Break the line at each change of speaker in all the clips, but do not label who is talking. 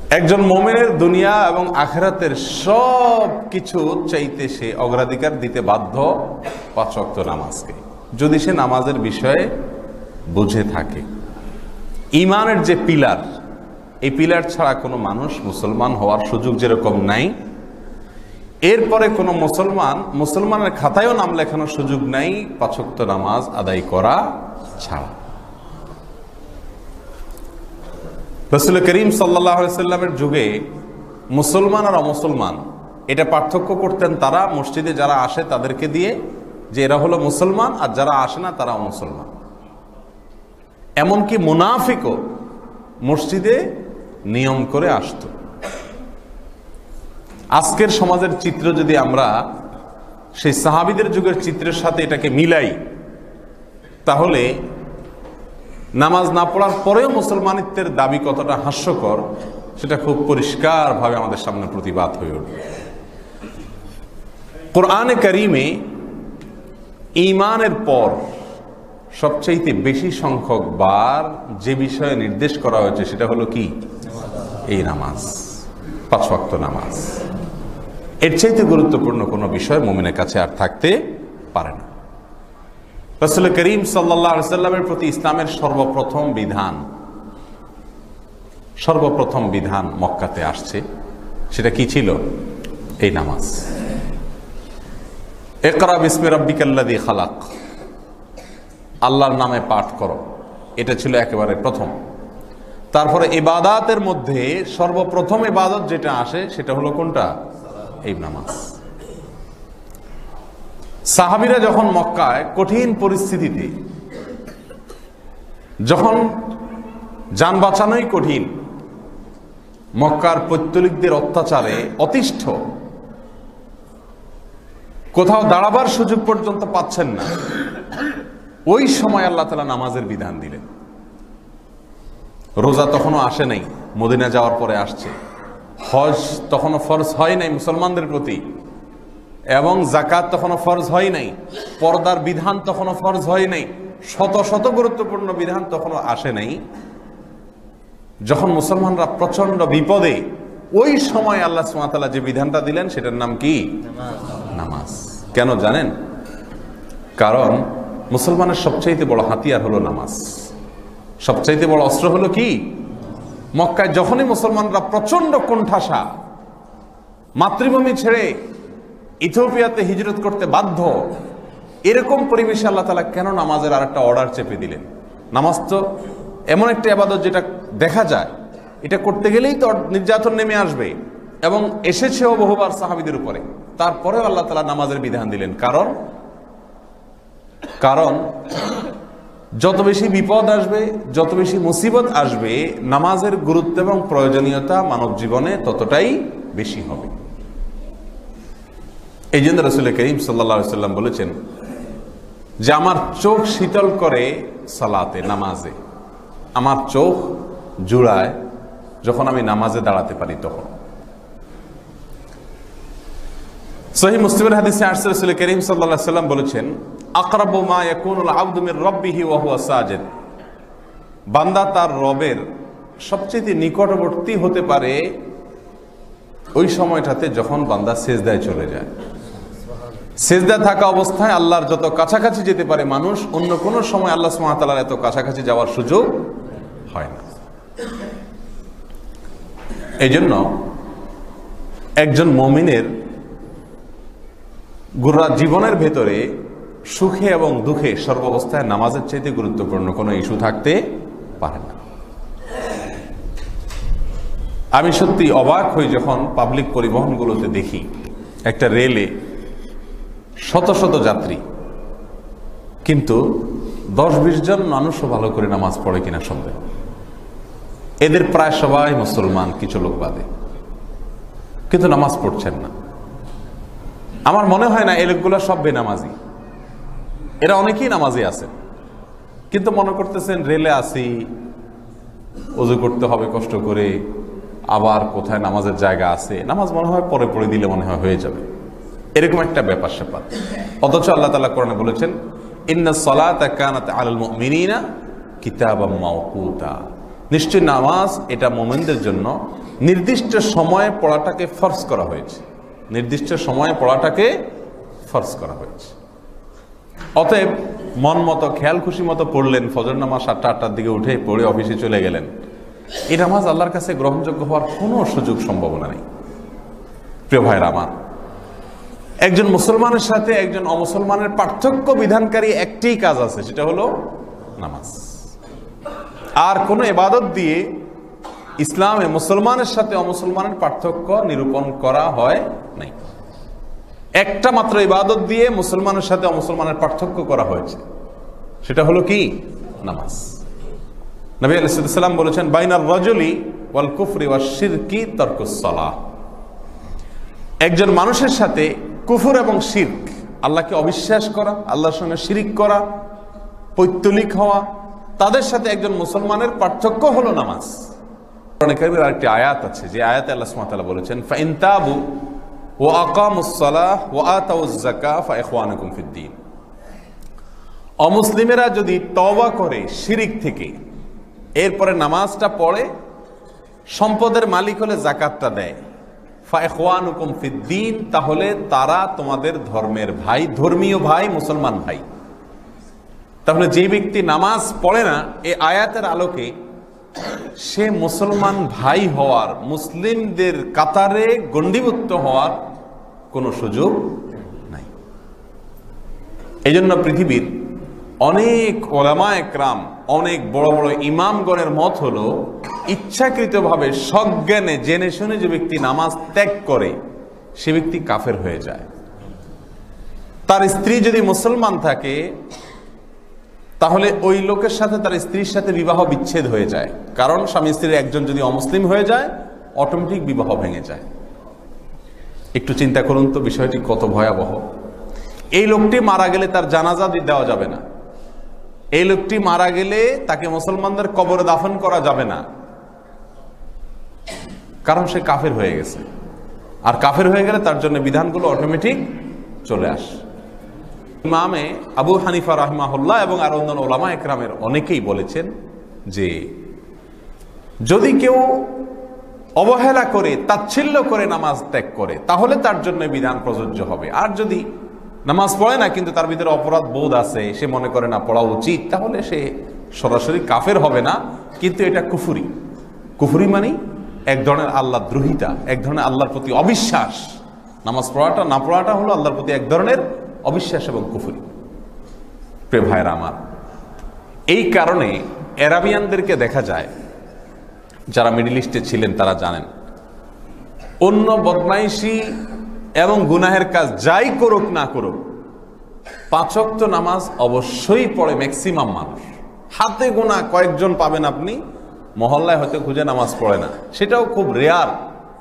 একজন মুমিনের দুনিয়া এবং আখিরাতের সব কিছু চাইতে সে অগ্রাধিকার দিতে বাধ্য 5 ওয়াক্ত নামাজকে, যদি সে নামাজের বিষয়ে বুঝে থাকে। ঈমানের যে পিলার, এই পিলার ছাড়া কোনো মানুষ মুসলমান হওয়ার সুযোগ যেরকম নাই, এরপরে কোনো মুসলমানের খাতায়ও নাম লেখানোর সুযোগ নাই 5 ওয়াক্ত নামাজ আদায় করা ছাড়া। রাসূল করিম সাল্লাল্লাহু আলাইহি সাল্লামের যুগে মুসলমান আর অমুসলমান এটা পার্থক্য করতেন তারা মসজিদে যারা আসে তাদেরকে দিয়ে, যে এরা হলো মুসলমান আর যারা আসে না তারা অমুসলমান। এমনকি মুনাফিকও মসজিদে নিয়ম করে আসত। আজকের সমাজের চিত্র যদি আমরা সেই সাহাবীদের যুগের চিত্রের সাথে এটাকে মিলাই, তাহলে নামাজ না পড়ার পরেও মুসলমানিত্বের দাবি কতটা হাস্যকর সেটা খুব পরিষ্কারভাবে আমাদের সামনে প্রতিবাদ হয়ে উঠবে। কোরআনে কারিমে ঈমানের পর সবচাইতে বেশি সংখ্যক বার যে বিষয়ে নির্দেশ করা হয়েছে সেটা হলো কি? এই নামাজ, 5 ওয়াক্ত নামাজ। এর চাইতে গুরুত্বপূর্ণ কোনো বিষয় মুমিনের কাছে আর থাকতে পারে না। রাসূল করিম সাল্লাল্লাহু আলাইহি সাল্লামের প্রতি ইসলামের সর্বপ্রথম বিধান মক্কাতে আসছে, সেটা কি ছিল? এই নামাজ। ইকরা বিসমি রাব্বিকাল্লাযী খালাক, আল্লাহর নামে পাঠ করো, এটা ছিল একেবারে প্রথম। তারপরে ইবাদাতের মধ্যে সর্বপ্রথম ইবাদত যেটা আসে সেটা হলো কোনটা? এই নামাজ। সাহাবীরা যখন মক্কায় কঠিন পরিস্থিতিতে, যখন যান বাঁচানোই কঠিন, মক্কার পৌত্তলিকদের অত্যাচারে অতিষ্ঠ, কোথাও দাঁড়াবার সুযোগ পর্যন্ত পাচ্ছেন না, ওই সময় আল্লাহ তাআলা নামাজের বিধান দিলেন। রোজা তখনও আসে নাই, মদিনা যাওয়ার পরে আসছে। হজ তখনও ফরজ হয় নাই মুসলমানদের প্রতি, এবং যাকাত তখনও ফরজ হয় নাই, পর্দার বিধান তখনও ফরজ হয় নাই, শত শত গুরুত্বপূর্ণ বিধান তখনও আসে নাই। যখন মুসলমানরা প্রচন্ড বিপদে, ওই সময় আল্লাহ সুবহানাহু ওয়া তাআলা যে বিধানটা দিলেন সেটার নাম কি? নামাজ। কেন জানেন? কারণ মুসলমানের সবচাইতে বড় হাতিয়ার হলো নামাজ, সবচাইতে বড় অস্ত্র হলো কি? মক্কায় যখনই মুসলমানরা প্রচন্ড কোণঠাসা, মাতৃভূমি ছেড়ে ইথিওপিয়াতে হিজরত করতে বাধ্য, এরকম পরিবেশে আল্লাহ তাআলা কেন নামাজের আরেকটা অর্ডার চেপে দিলেন? নামাজ তো এমন একটা ইবাদত যেটা দেখা যায়, এটা করতে গেলেই তো নির্যাতন নেমে আসবে, এবং এসেছেও বহুবার সাহাবীদের উপরে। তারপরেও আল্লাহ তাআলা নামাজের বিধান দিলেন। কারণ যত বেশি বিপদ আসবে, যত বেশি মুসিবত আসবে, নামাজের গুরুত্ব এবং প্রয়োজনীয়তা মানব জীবনে ততটাই বেশি হবে। এই জন্য রাসূল করিম সাল্লাল্লাহু আলাইহি সাল্লাম বলেছেন যে আমার চোখ শীতল করে সালাতে, নামাজে, আমার চোখ জুড়ায় যখন আমি নামাজে দাঁড়াতে পারি তখন। সহিহ মুসলিমের হাদিসে আসছে, রাসূল করিম সাল্লাল্লাহু আলাইহি সাল্লাম বলেছেন আকরাবু মা ইয়াকুনুল আবদু মির রাব্বিহি ওয়া হুয়া সাজিদ, বান্দা তার রবের সবচেয়ে নিকটবর্তী হতে পারে ওই সময়টাতে যখন বান্দা সিজদায় চলে যায়। সিজদায় থাকা অবস্থায় আল্লাহর যত কাছাকাছি যেতে পারে মানুষ, অন্য কোনো সময় আল্লাহ সুবহানাহু ওয়া তাআলার এত কাছাকাছি যাওয়ার সুযোগ হয় না। এই জন্য একজন মুমিনের গোটা জীবনের ভেতরে সুখে এবং দুঃখে সর্বাবস্থায় নামাজের চাইতে গুরুত্বপূর্ণ কোনো ইস্যু থাকতে পারে না। আমি সত্যি অবাক হই যখন পাবলিক পরিবহনগুলোতে দেখি একটা রেলে শত শত যাত্রী, কিন্তু 10-20 জন মানুষও ভালো করে নামাজ পড়ে কিনা সন্দেহ। এদের প্রায় সবাই মুসলমান, কিছু লোক বাদে, কিন্তু নামাজ পড়ছেন না। আমার মনে হয় না এই লোকগুলো সব বেনামাজি, এরা অনেকেই নামাজি আছেন, কিন্তু মনে করতেছেন রেলে আসি, ওযু করতে হবে কষ্ট করে, আবার কোথায় নামাজের জায়গা আছে, নামাজ মনে হয় পরে পড়ে দিলে মনে হয় হয়ে যাবে, এরকম একটা ব্যাপার স্যাপার। অথচ আল্লাহ তাআলা কোরআনে বলেছেন ইন্নাস সালাতা কানাত আলাল মুমিনিনা কিতাবাম মাওকুতা, নিশ্চয় নামাজ এটা মুমিনদের জন্য নির্দিষ্ট সময়ে পড়াটাকে ফরজ করা হয়েছে, নির্দিষ্ট সময়ে পড়াটাকে ফরজ করা হয়েছে। অতএব মন মতো খেয়াল খুশি মতো পড়লেন, ফজর নামাজ 7টা-8টার দিকে উঠে পড়ে অফিসে চলে গেলেন, এই নামাজ আল্লাহর কাছে গ্রহণযোগ্য হওয়ার কোনো সুযোগ সম্ভাবনা নেই। প্রিয় ভাইরা আমার, একজন মুসলমানের সাথে একজন অমুসলমানের পার্থক্য বিধানকারী একটি কাজ আছে, সেটা হলো নামাজ। আর কোনো ইবাদত দিয়ে ইসলামে মুসলমানের সাথে অমুসলমানের পার্থক্য নিরূপণ করা হয় নাই। একটা মাত্র ইবাদত দিয়ে মুসলমানের সাথে অমুসলমানের পার্থক্য করা হয়েছে, সেটা হলো কি? নামাজ। নবী আলাইহিস সালাম বলেছেন, বাইনার রাজুলি ওয়াল কুফরি ওয়াশ শিরকি তারকুস সালাহ। একজন মানুষের সাথে কুফর এবং শিরক, আল্লাহকে অবিশ্বাস করা, আল্লাহর সঙ্গে শিরিক করা, পৈত্তলিক হওয়া, তাদের সাথে একজন মুসলমানের পার্থক্য হলো নামাজ। কোরআন কারীমের আরেকটি আয়াত আছে, যে আয়াতে আল্লাহ সুবহানাহু ওয়া তাআলা বলেছেন, ফাইন তাবু ওয়া আকামুস সালাহ ওয়া আতাউজ যাকাহ ফাইখওয়ানুকুম ফিদ্দীন। অমুসলিমেরা যদি তওবা করে শিরিক থেকে, এরপরে নামাজটা পড়ে, সম্পদের মালিক হলে যাকাতটা দেয়, ফাইখওয়ানুকুম ফিদ্দীন, তাহলে তারা তোমাদের ধর্মের ভাই, ধর্মীয় ভাই, মুসলমান ভাই। তাহলে যে ব্যক্তি নামাজ পড়ে না, এই আয়াতের আলোকে সে মুসলমান ভাই হওয়ার, মুসলিমদের কাতারে গণ্ডিভুক্ত হওয়ার কোনো সুযোগ নাই। এই জন্য পৃথিবীর অনেক ওলামা একরাম, অনেক বড় বড় ইমামগণের মত হলো, ইচ্ছাকৃতভাবে সজ্ঞানে জেনে শুনে যে ব্যক্তি নামাজ ত্যাগ করে, সে ব্যক্তি কাফের হয়ে যায়। তার স্ত্রী যদি মুসলমান থাকে, তাহলে ওই লোকের সাথে তার স্ত্রীর সাথে বিবাহ বিচ্ছেদ হয়ে যায়, কারণ স্বামী স্ত্রীর একজন যদি অমুসলিম হয়ে যায়, অটোমেটিক বিবাহ ভেঙে যায়। একটু চিন্তা করুন তো বিষয়টি কত ভয়াবহ। এই লোকটি মারা গেলে তার জানাজা দেওয়া যাবে না, এই লোকটি মারা গেলে তাকে মুসলমানদের কবরে দাফন করা যাবে না, কারণ সে কাফের হয়ে গেছে। আর কাফের হয়ে গেলে তার জন্য বিধানগুলো অটোমেটিক চলে আসে। ইমামে আবু হানিফা রাহিমাহুল্লাহ এবং আর অন্যান্য ওলামা একরামের অনেকেই বলেছেন যে যদি কেউ অবহেলা করে, তাচ্ছিল্য করে নামাজ ত্যাগ করে, তাহলে তার জন্য বিধান প্রযোজ্য হবে। আর যদি নামাজ পড়ে না, কিন্তু তার ভিতরে অপরাধ বোধ আছে, সে মনে করে না পড়া উচিত, তাহলে সে সরাসরি কাফের হবে না, কিন্তু এটা কুফরি। কুফরি মানে এক ধরনের আল্লাহ দ্রোহিতা, এক ধরনের আল্লাহর প্রতি অবিশ্বাস। নামাজ পড়াটা না পড়াটা হলো আল্লাহর প্রতি এক ধরনের অবিশ্বাস এবং কুফরি। প্রিয় ভাইরা আমার, এই কারণে আরাবিয়ানদেরকে দেখা যায়, যারা মিডল ইস্টে ছিলেন তারা জানেন, অন্য বদমাইশি এবং গুনাহের কাজ যাই করুক না করুক, 5 ওয়াক্ত নামাজ অবশ্যই পড়ে ম্যাক্সিমাম মানুষ। হাতে গোনা কয়েকজন পাবেন আপনি, মহল্লায় হয়তো খুঁজে নামাজ পড়ে না, সেটাও খুব রেয়ার।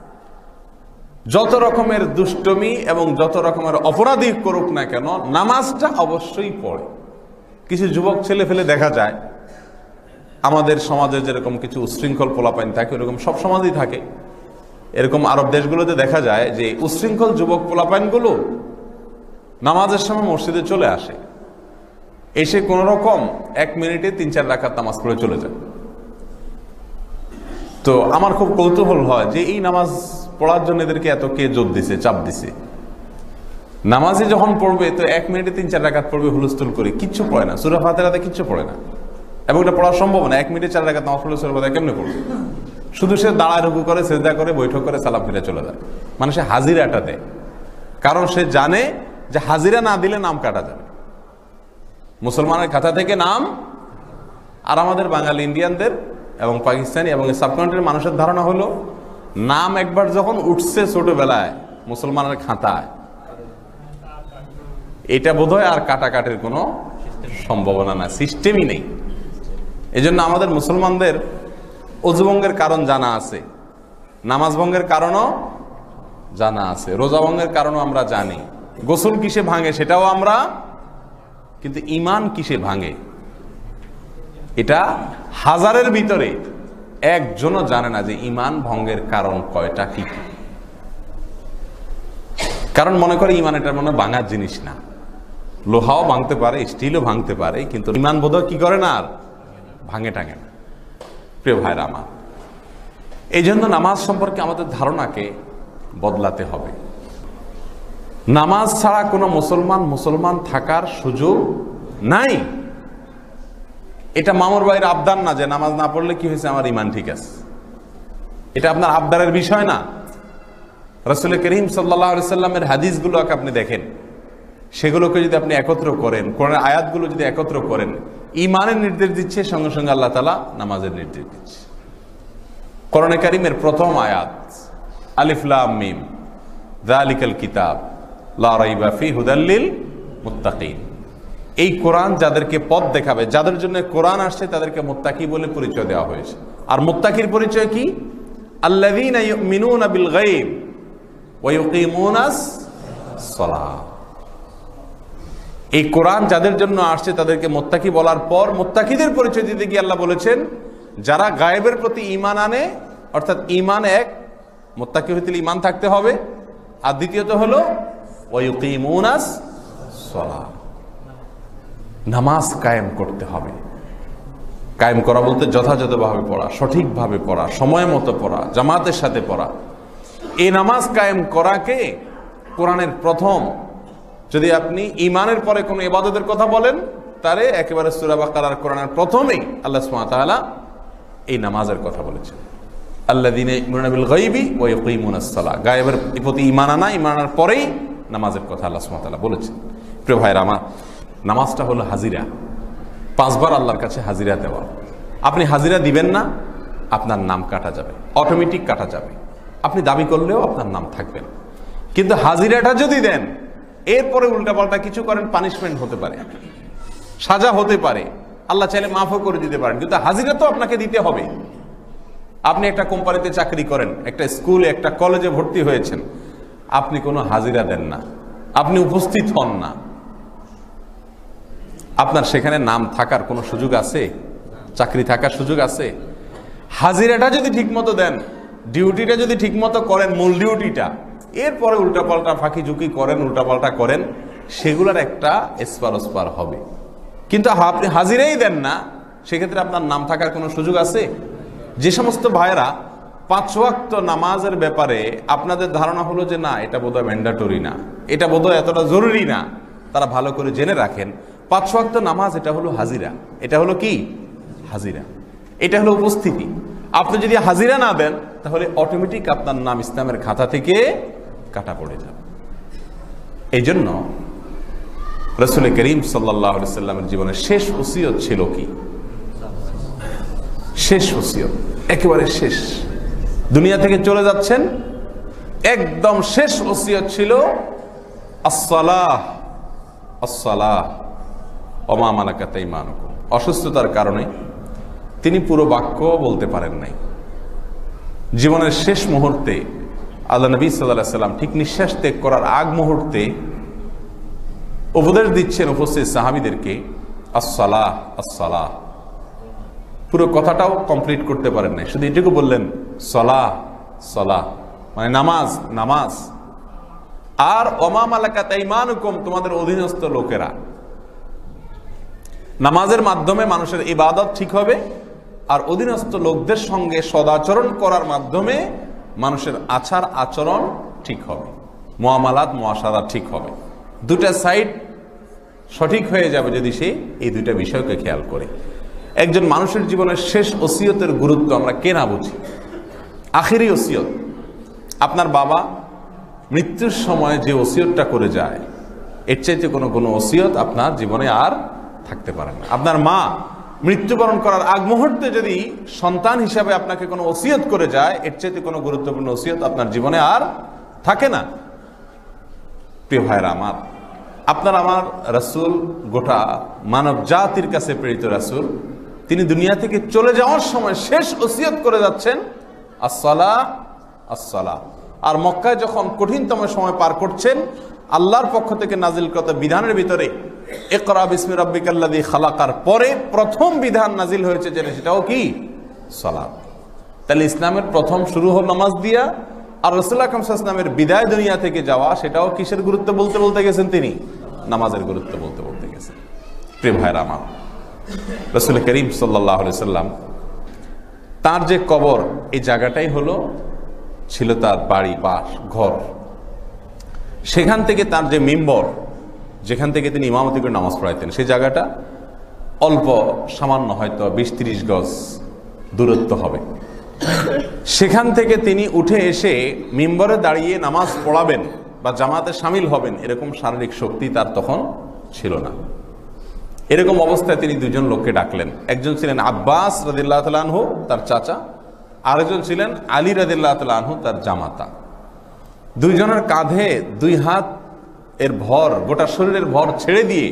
যত রকমের দুষ্টমি এবং যত রকমের অপরাধী করুক না কেন, নামাজটা অবশ্যই পড়ে। কিছু যুবক ছেলে ফেলে দেখা যায়, আমাদের সমাজে যেরকম কিছু উশৃঙ্খল পোলাপাইন থাকে, ওরকম সব সমাজেই থাকে। এরকম আরব দেশগুলোতে দেখা যায় যে উশৃঙ্খল যুবক পোলাপাইনগুলো নামাজের সময় মসজিদে চলে আসে, এসে কোন রকম 1 মিনিটে 3-4 রাকাত নামাজ পড়ে চলে যায়। তো আমার খুব কৌতূহল হয় যে এই নামাজ পড়ার জন্য এদেরকে এত কে জোর দিছে, চাপ দিছে। নামাজে যখন পড়বে তো 1 মিনিটে 3-4 রাকাত পড়বে হুলস্থুল করে, কিচ্ছু পড়ে না, সূরা ফাতিহাতে কিচ্ছু পড়ে না, এবং এটা পড়া সম্ভব না। 1 মিনিটে 4 রাকাত নামাজ পড়লে সূরা ফাতিহা কেমনে পড়বে? শুধু সে দাঁড়ায় রুকু করে, সিজদা করে, বৈঠক করে, সালাম ফিরে চলে যায়। মানে সে হাজিরাটা দেয়, কারণ সে জানে যে হাজিরা না দিলে নাম কাটা যাবে, মুসলমানের খাতা থেকে নাম। আর আমাদের বাঙালি ইন্ডিয়ানদের এবং পাকিস্তানি এবং সাবকন্টিনেন্টের মানুষের ধারণা হলো, নাম একবার যখন উঠছে ছোটবেলায় মুসলমানের খাতায়, এটা বোধহয় আর কাটাকাটির কোনো সম্ভাবনা না, সিস্টেমই নেই। এজন্য আমাদের মুসলমানদের ওযু ভঙ্গের কারণ জানা আছে, নামাজ ভঙ্গের কারণও জানা আছে, রোজা ভঙ্গের কারণও আমরা জানি, গোসল কিসে ভাঙে সেটাও আমরা, কিন্তু ঈমান কিসে ভাঙে এটা 1000-এর ভিতরে একজনও জানে না যে ঈমান ভঙ্গের কারণ কয়টা, কি কি। কারণ মনে করে ঈমান এটা মনে ভাঙার জিনিস না, লোহাও ভাঙতে পারে, স্টিলও ভাঙতে পারে, কিন্তু ঈমান বোধহয় কি করে না, আর ভাঙে টাঙে না। প্রিয় ভাইরা আমার, এই জন্য নামাজ সম্পর্কে আমাদের ধারণাকে বদলাতে হবে। নামাজ ছাড়া কোনো মুসলমান থাকার সুযোগ নাই। এটা মামুর ভাইয়ের আবদার না যে নামাজ না পড়লে কি হয়েছে, আমার ইমান ঠিক আছে। এটা আপনার আবদারের বিষয় না। রাসূল করিম সাল্লাল্লাহু আলাইহি সাল্লামের হাদিসগুলোকে আপনি দেখেন, সেগুলোকে যদি আপনি একত্র করেন, কোরআনের আয়াতগুলো যদি একত্র করেন, ইমানের নির্দেশ দিচ্ছে, সঙ্গে সঙ্গে আল্লাহ তাআলা নামাজের নির্দেশ দিচ্ছে। কোরআনে কারীমের প্রথম আয়াত, আলিফ লাম মিম যালিকাল কিতাব লা রাইবা ফিহি হুদাল লিল মুত্তাকিন। এই কোরআন যাদেরকে পথ দেখাবে, যাদের জন্য কোরআন আসছে, তাদেরকে মুত্তাকি বলে পরিচয় দেওয়া হয়েছে। আর মুত্তাকির পরিচয় কি? আল্লাযীনা ইউমিনুনা বিল গায়ব ওয়া ইউকিমুনাস সালাহ। এই কোরআন যাদের জন্য আসছে তাদেরকে মুত্তাকি বলার পর মুত্তাকিদের পরিচয় দিতে গিয়ে আল্লাহ বলেছেন, যারা গায়েবের প্রতি ঈমান আনে, অর্থাৎ ঈমান এক, মুত্তাকি হইতে ঈমান থাকতে হবে, আর দ্বিতীয়ত হলো ওয়া ইউকিমুনাস সালাহ, নামাজ কায়েম করতে হবে। কায়েম করা বলতে যথাযথভাবে পড়া, সঠিকভাবে পড়া, সময় মতো পড়া, জামাতের সাথে পড়া। এই নামাজ কায়েম করাকে কোরআনের প্রথম, যদি আপনি ঈমানের পরে কোনো ইবাদতের কথা বলেন, তারে একেবারে সূরা বাকারার কোরআনের প্রথমেই আল্লাহ সুবহানাহু ওয়া তাআলা এই নামাজের কথা বলেছেন। আল্লাযীনা ইউমিনুনা বিল গায়বি ওয়া ইউকিমুনাস সালাহ, গায়েবের প্রতি ঈমান আনা, ঈমান আনার পরেই নামাজের কথা আল্লাহ সুবহানাহু ওয়া তাআলা বলেছেন। প্রিয় ভাইরা আমার, নামাজটা হলো হাজিরা, 5 বার আল্লাহর কাছে হাজিরা দেওয়া। আপনি হাজিরা দিবেন না, আপনার নাম কাটা যাবে, অটোমেটিক কাটা যাবে। আপনি দাবি করলেও আপনার নাম থাকবে না। কিন্তু হাজিরাটা যদি দেন, এরপরে উল্টাপাল্টা কিছু করেন, পানিশমেন্ট হতে পারে, সাজা হতে পারে, আল্লাহ চাইলে মাফও করে দিতে পারেন, কিন্তু হাজিরা তো আপনাকে দিতে হবে। আপনি একটা কোম্পানিতে চাকরি করেন, একটা স্কুলে, একটা কলেজে ভর্তি হয়েছেন, আপনি কোনো হাজিরা দেন না, আপনি উপস্থিত হন না, আপনার সেখানে নাম থাকার কোনো সুযোগ আছে? চাকরি থাকার সুযোগ আছে? হাজিরাটা যদি ঠিকমতো দেন, ডিউটিটা যদি ঠিকমতো করেন, মূল ডিউটিটা, এরপরে উল্টাপাল্টা ফাঁকি ঝুঁকি করেন, উল্টাপাল্টা করেন, সেগুলোর একটা এসপার ওসপার হবে। কিন্তু আপনি হাজিরাই দেন না, সেক্ষেত্রে আপনার নাম থাকার কোনো সুযোগ আছে? যে সমস্ত ভাইয়েরা 5 ওয়াক্ত নামাজের ব্যাপারে আপনাদের ধারণা হলো যে না, এটা বোধহয় ম্যান্ডেটরি না, এটা বোধহয় এতটা জরুরি না, তারা ভালো করে জেনে রাখেন 5 ওয়াক্ত নামাজ এটা হলো হাজিরা। এটা হলো কি? হাজিরা। এটা হলো উপস্থিতি। আপনি যদি হাজিরা না দেন, তাহলে অটোমেটিক আপনার নাম ইসলামের খাতা থেকে কাটা পড়ে যাবে। এই জন্য রাসূল করিম সাল্লাল্লাহু আলাইহি সাল্লামের জীবনের শেষ ওসিয়ত ছিল কি? শেষ ওসিয়ত, একেবারে শেষ, দুনিয়া থেকে চলে যাচ্ছেন, একদম শেষ ওসিয়ত ছিল আসসালাহ, আসসালাহ ওয়া মা মালাকাত আইমানুকুম। অসুস্থতার কারণে তিনি পুরো বাক্য বলতে পারেন নাই। জীবনের শেষ মুহূর্তে আল্লাহ নবী সাল্লাল্লাহু আলাইহি সাল্লাম ঠিক নিঃশ্বাস ত্যাগ করার আগ মুহূর্তে উপদেশ দিচ্ছেন উপস্থিত সাহাবীদেরকে, আসসালাহ, আসসালাহ। পুরো কথাটাও কমপ্লিট করতে পারেন নাই, শুধু এটুকু বললেন সালাহ, সালাহ, মানে নামাজ, নামাজ। আর ওয়া মা মালাকাত আইমানুকুম, তোমাদের অধীনস্থ লোকেরা। নামাজের মাধ্যমে মানুষের ইবাদত ঠিক হবে, আর অধীনস্থ লোকদের সঙ্গে সদাচরণ করার মাধ্যমে মানুষের আচার আচরণ ঠিক হবে, মুআমালাত মুআশারা ঠিক হবে। দুটা সাইড সঠিক হয়ে যাবে যদি সে এই দুইটা বিষয়কে খেয়াল করে। একজন মানুষের জীবনের শেষ ওসিয়তের গুরুত্ব আমরা কে না বুঝি? আখিরি ওসিয়ত। আপনার বাবা মৃত্যুর সময় যে ওসিয়তটা করে যায়, এর চাইতে কোনো ওসিয়ত আপনার জীবনে আর থাকতে পারে না। আপনার মা মৃত্যুবরণ করার আগ মুহূর্তে যদি সন্তান হিসাবে আপনাকে কোনো ওসিয়ত করে যায়, এর চাইতে কোনো গুরুত্বপূর্ণ ওসিয়ত আপনার জীবনে আর থাকে না। প্রিয় ভাইরা আমার, আপনার আমার রাসূল, গোটা মানব জাতির কাছে প্রেরিত রাসূল, তিনি দুনিয়া থেকে চলে যাওয়ার সময় শেষ ওসিয়ত করে যাচ্ছেন আসসালাহ, আসসালাহ। আর মক্কায় যখন কঠিনতম সময় পার করছেন, আল্লাহর পক্ষ থেকে নাজিলকৃত বিধানের ভিতরে ইকরা বিসমি রাব্বিকাল্লাযী খালাকার পরে প্রথম বিধান নাজিল হয়েছে, যেটা সেটাও কি? সালাত। তাহলে ইসলামের প্রথম শুরু হল নামাজ দিয়া, আর রাসূল আকরাম সাল্লাল্লাহু আলাইহি ওয়াসাল্লামের বিদায় দুনিয়া থেকে যাওয়া, সেটাও কিসের গুরুত্ব বলতে বলতে গেছেন? তিনি নামাজের গুরুত্ব বলতে বলতে গেছেন। প্রিয় ভাইরা আমার, রাসূল করিম সাল্লাল্লাহু আলাইহি ওয়াসাল্লাম তার যে কবর, এই জায়গাটাই ছিল তার বাড়ি বা ঘর। সেখান থেকে তার যে মিম্বর, যেখান থেকে তিনি ইমামতি করে নামাজ পড়াইতেন, সেই জায়গাটা অল্প সামান্য, হয়তো 20-30 গজ দূরত্ব হবে। সেখান থেকে তিনি উঠে এসে মিম্বরে দাঁড়িয়ে নামাজ পড়াবেন বা জামাতে সামিল হবেন, এরকম শারীরিক শক্তি তার তখন ছিল না। এরকম অবস্থায় তিনি দুজন লোককে ডাকলেন। একজন ছিলেন আব্বাস রাদিয়াল্লাহু তাআলা আনহু, তার চাচা, আরেকজন ছিলেন আলী রাদিয়াল্লাহু তাআলা আনহু, তার জামাতা। দুইজনের কাঁধে 2 হাত এর ভর, গোটা শরীরের ভর ছেড়ে দিয়ে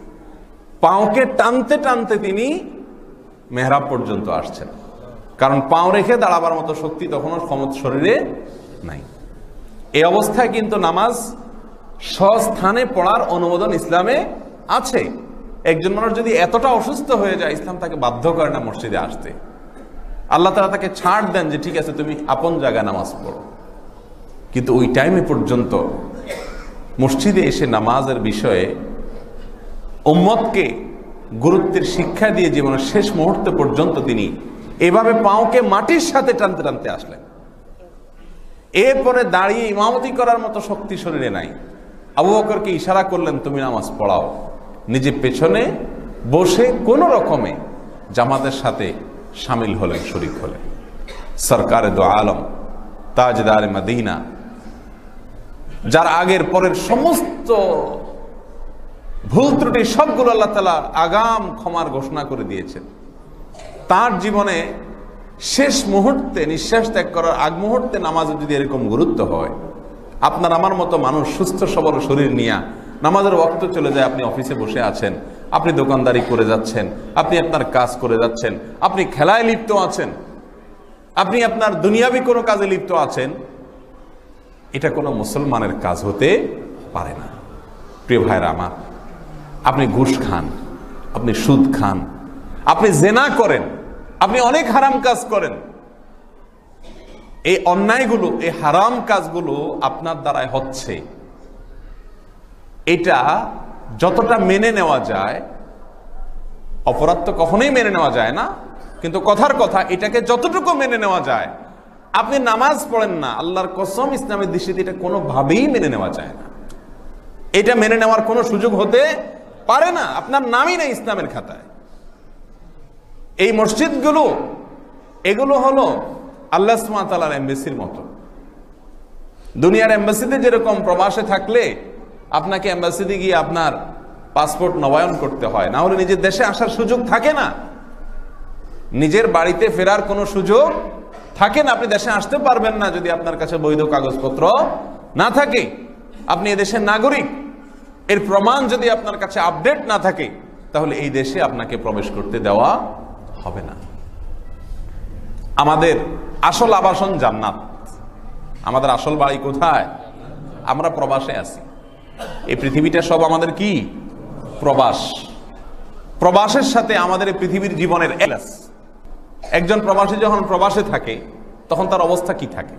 পাওকে টানতে টানতে তিনি মেহরাব পর্যন্ত আসছেন। কারণ পাও রেখে দাঁড়াবার মতো শক্তি তখনও শরীরে নাই। এই অবস্থায় কিন্তু নামাজ স্বস্থানে পড়ার অনুমোদন ইসলামে আছে। একজন মানুষ যদি এতটা অসুস্থ হয়ে যায়, ইসলাম তাকে বাধ্য করে না মসজিদে আসতে। আল্লাহ তাআলা তাকে ছাড় দেন যে ঠিক আছে, তুমি আপন জায়গায় নামাজ পড়ো। কিন্তু ওই টাইমে পর্যন্ত মসজিদে এসে নামাজের বিষয়ে উম্মতকে গুরুত্বের শিক্ষা দিয়ে জীবনের শেষ মুহূর্তে পর্যন্ত তিনি এভাবে পাওকে মাটির সাথে টানতে টানতে আসলেন। এরপরে দাঁড়িয়ে ইমামতি করার মতো শক্তি শরীরে নাই। আবু বকরকে ইশারা করলেন, তুমি নামাজ পড়াও। নিজে পেছনে বসে কোন রকমে জামাতের সাথে শামিল হলেন, শরীক হলেন। সরকারে দো আলম, তাজদার মদিনা, যার আগের পরের সমস্ত ভুল ত্রুটি সবগুলো আল্লাহ তাআলা আগাম ক্ষমার ঘোষণা করে দিয়েছেন। তার জীবনে শেষ মুহূর্তে, নিঃশ্বাস ত্যাগ করার আগ মুহূর্তে নামাজের যদি এরকম গুরুত্ব হয়, আপনার আমার মতো মানুষ সুস্থ সবল শরীর নিয়ে নামাজের ওয়াক্ত চলে যায়, আপনি অফিসে বসে আছেন, আপনি দোকানদারি করে যাচ্ছেন, আপনি আপনার কাজ করে যাচ্ছেন, আপনি খেলায় লিপ্ত আছেন, আপনি আপনার দুনিয়াবি কোনো কাজে লিপ্ত আছেন, এটা কোনো মুসলমানের কাজ হতে পারে না। প্রিয় ভাইরা আমার, আপনি ঘুষ খান, আপনি সুদ খান, আপনি জেনা করেন, আপনি অনেক হারাম কাজ করেন, এই অন্যায়গুলো, এই হারাম কাজগুলো আপনার দ্বারাই হচ্ছে, এটা যতটা মেনে নেওয়া যায়, অপরাধ তো কখনোই মেনে নেওয়া যায় না, কিন্তু কথার কথা এটাকে যতটুকু মেনে নেওয়া যায়, আপনি নামাজ পড়েন না, আল্লাহর কসম ইসলামের দৃষ্টিতে এটা কোনোভাবেই মেনে নেওয়া যায় না। এটা মেনে নেওয়ার কোনো সুযোগ হতে পারে না, আপনার নামই নেই ইসলামের খাতায়। এই মসজিদগুলো, এগুলো হলো আল্লাহ সুবহানাহু ওয়া তাআলার এমবাসির মতো। দুনিয়ার এমবাসিতে যেরকম প্রবাসে থাকলে আপনাকে এমবাসিতে গিয়ে আপনার পাসপোর্ট নবায়ন করতে হয়, না হলে নিজের দেশে আসার সুযোগ থাকে না, নিজের বাড়িতে ফেরার কোনো সুযোগ থাকে না, আপনি দেশে আসতে পারবেন না যদি আপনার কাছে বৈধ কাগজপত্র না থাকে। আপনি এদেশের নাগরিক, এর প্রমাণ যদি আপনার কাছে আপডেট না থাকে, তাহলে এই দেশে আপনাকে প্রবেশ করতে দেওয়া হবে না। আমাদের আসল আবাসন জান্নাত, আমাদের আসল বাড়ি কোথায়? আমরা প্রবাসে আছি। এই পৃথিবীটা সব আমাদের কি? প্রবাস। প্রবাসের সাথে আমাদের এই পৃথিবীর জীবনের এলাস। একজন প্রবাসী যখন প্রবাসে থাকে তখন তার অবস্থা কি থাকে?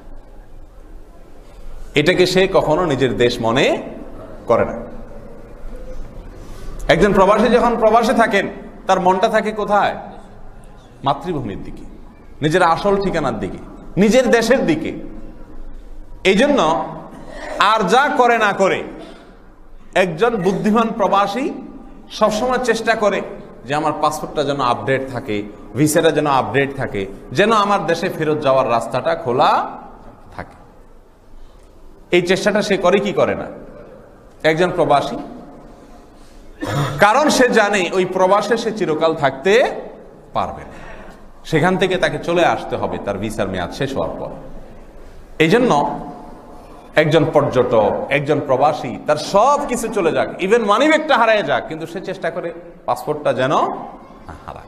এটাকে সে কখনো নিজের দেশ মনে করে না। একজন প্রবাসী যখন প্রবাসে থাকেন তার মনটা থাকে কোথায়? মাতৃভূমির দিকে, নিজের আসল ঠিকানার দিকে, নিজের দেশের দিকে। এই জন্য আর যা করে না করে একজন বুদ্ধিমান প্রবাসী সবসময় চেষ্টা করে যে আমার পাসপোর্টটা যেন আপডেট থাকে, ভিসাটা যেন আপডেট থাকে, যেন আমার দেশে ফেরত যাওয়ার রাস্তাটা খোলা থাকে। এই চেষ্টাটা সে করে কি করে না একজন প্রবাসী? কারণ সে জানে ওই প্রবাসে সে চিরকাল থাকতে পারবে না, সেখান থেকে তাকে চলে আসতে হবে তার ভিসার মেয়াদ শেষ হওয়ার পর। এই জন্য একজন পর্যটক, একজন প্রবাসী তার সব কিছু চলে যাক, ইভেন মানি ব্যাগটা হারিয়ে যাক, কিন্তু সে চেষ্টা করে পাসপোর্টটা যেন না হারায়।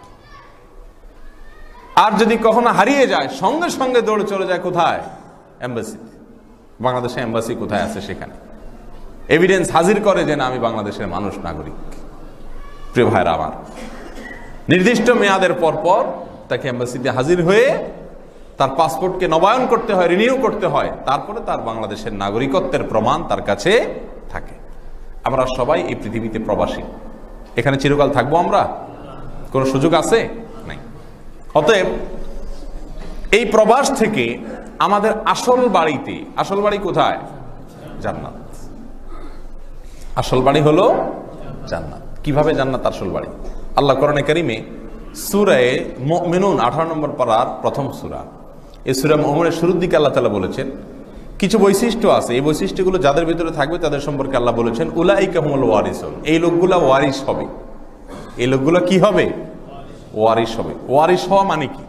আর যদি কখনো হারিয়ে যায় সঙ্গে সঙ্গে দৌড়ে চলে যায় কোথায়? এম্বাসিতে। বাংলাদেশে এম্বাসি কোথায় আছে সেখানে এভিডেন্স হাজির করে যে না আমি বাংলাদেশের মানুষ, নাগরিক। প্রিয় ভাইরা আমার, নির্দিষ্ট মেয়াদের পর পর তাকে এম্বাসিতে হাজির হয়ে তার পাসপোর্টকে নবায়ন করতে হয়, রিনিউ করতে হয়, তারপরে তার বাংলাদেশের নাগরিকত্বের প্রমাণ তার কাছে থাকে। আমরা সবাই এই পৃথিবীতে প্রবাসী, এখানে চিরকাল থাকবো আমরা? কোনো সুযোগ আছে? নাই। অতএব এই প্রবাস থেকে আমাদের আসল বাড়িতে, আসল বাড়ি কোথায়? জান্নাত। আসল বাড়ি হলো জান্নাত। কিভাবে জান্নাত আসল বাড়ি? আল্লাহ কোরআনে কারিমে সূরা মুমিনুন 18 নম্বর পারার প্রথম সূরা, এই সূরা মুমিনের শুরুর দিকে আল্লাহ তাআলা বলেছেন কিছু বৈশিষ্ট্য আছে, এই বৈশিষ্ট্যগুলো যাদের ভিতরে থাকবে তাদের সম্পর্কে আল্লাহ বলেছেন উলাইকা হুমুল ওয়ারিসুন, এই লোকগুলা ওয়ারিস হবে। এই লোকগুলা কি হবে? ওয়ারিস হবে। ওয়ারিস হওয়া মানে কি?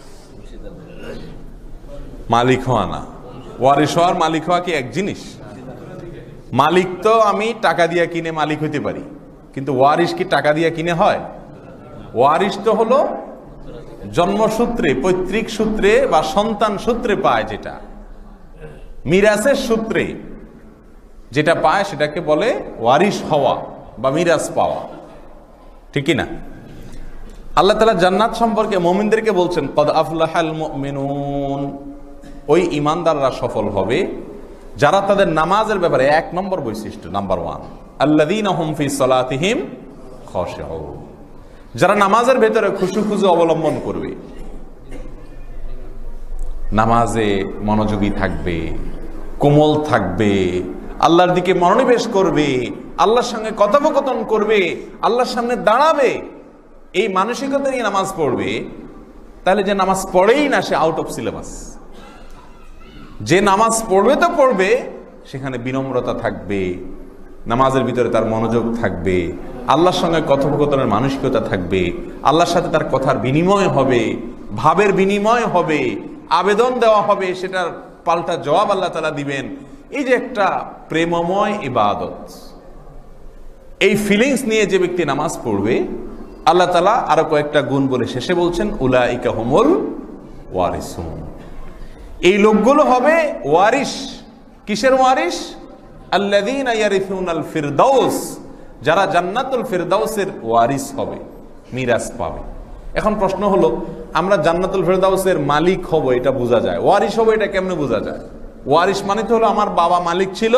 মালিক হওয়া না। ওয়ারিস হওয়ার মালিক হওয়া কি এক জিনিস? মালিক তো আমি টাকা দিয়ে কিনে মালিক হইতে পারি, কিন্তু ওয়ারিস কি টাকা দিয়ে কিনে হয়? ওয়ারিস তো হলো জন্মসূত্রে, পৈতৃক সূত্রে বা সন্তান সূত্রে পায়, যেটা মিরাসের সূত্রে যেটা পায় সেটাকে বলে ওয়ারিস হওয়া বা মিরাস পাওয়া, ঠিক না? আল্লাহ তাআলা জান্নাত সম্পর্কে মুমিনদেরকে বলছেন কদ আফলাহাল মুমিনুন, ওই ঈমানদাররা সফল হবে যারা তাদের নামাজের ব্যাপারে, এক নম্বর বৈশিষ্ট্য, নাম্বার 1, আল্লাযীনা হুম ফি সালাতিহিম খাশিউন, যারা নামাজের ভেতরে খুশু অবলম্বন করবে, নামাজে মনোযোগী থাকবে, কোমল থাকবে, আল্লাহর দিকে মনোনিবেশ করবে, আল্লাহর সঙ্গে কথোপকথন করবে, আল্লাহর সামনে দাঁড়াবে, এই মানসিকতা নিয়ে নামাজ পড়বে, তাহলে যে নামাজ পড়েই না সে আউট অফ সিলেবাস। যে নামাজ পড়বে তো পড়বে, সেখানে বিনম্রতা থাকবে, নামাজের ভিতরে তার মনোযোগ থাকবে, আল্লাহর সঙ্গে কথোপকথনের মানসিকতা থাকবে, আল্লাহর সাথে তার কথার বিনিময় হবে, ভাবের বিনিময় হবে, আবেদন দেওয়া হবে, সেটার পাল্টা জবাব আল্লাহ তাআলা দিবেন। এই যে একটা প্রেমময় ইবাদত, এই ফিলিংস নিয়ে যে ব্যক্তি নামাজ পড়বে, আল্লাহ তাআলা আরো কয়েকটা গুণ বলে শেষে বলছেন উলাইকা হুমুল ওয়ারিসুন, এই লোকগুলো হবে ওয়ারিস। কিসের ওয়ারিস? আল্লাযীনা ইয়ারিসুনাল ফিরদাউস, যারা জান্নাতুল ফিরদাউসের ওয়ারিস হবে, মিরাস পাবে। এখন প্রশ্ন হলো, আমরা জান্নাতুল ফিরদাউসের মালিক হব এটা বোঝা যায়, ওয়ারিস হব এটা কেমনে বোঝা যায়? ওয়ারিস মানে তো হলো আমার বাবা মালিক ছিল,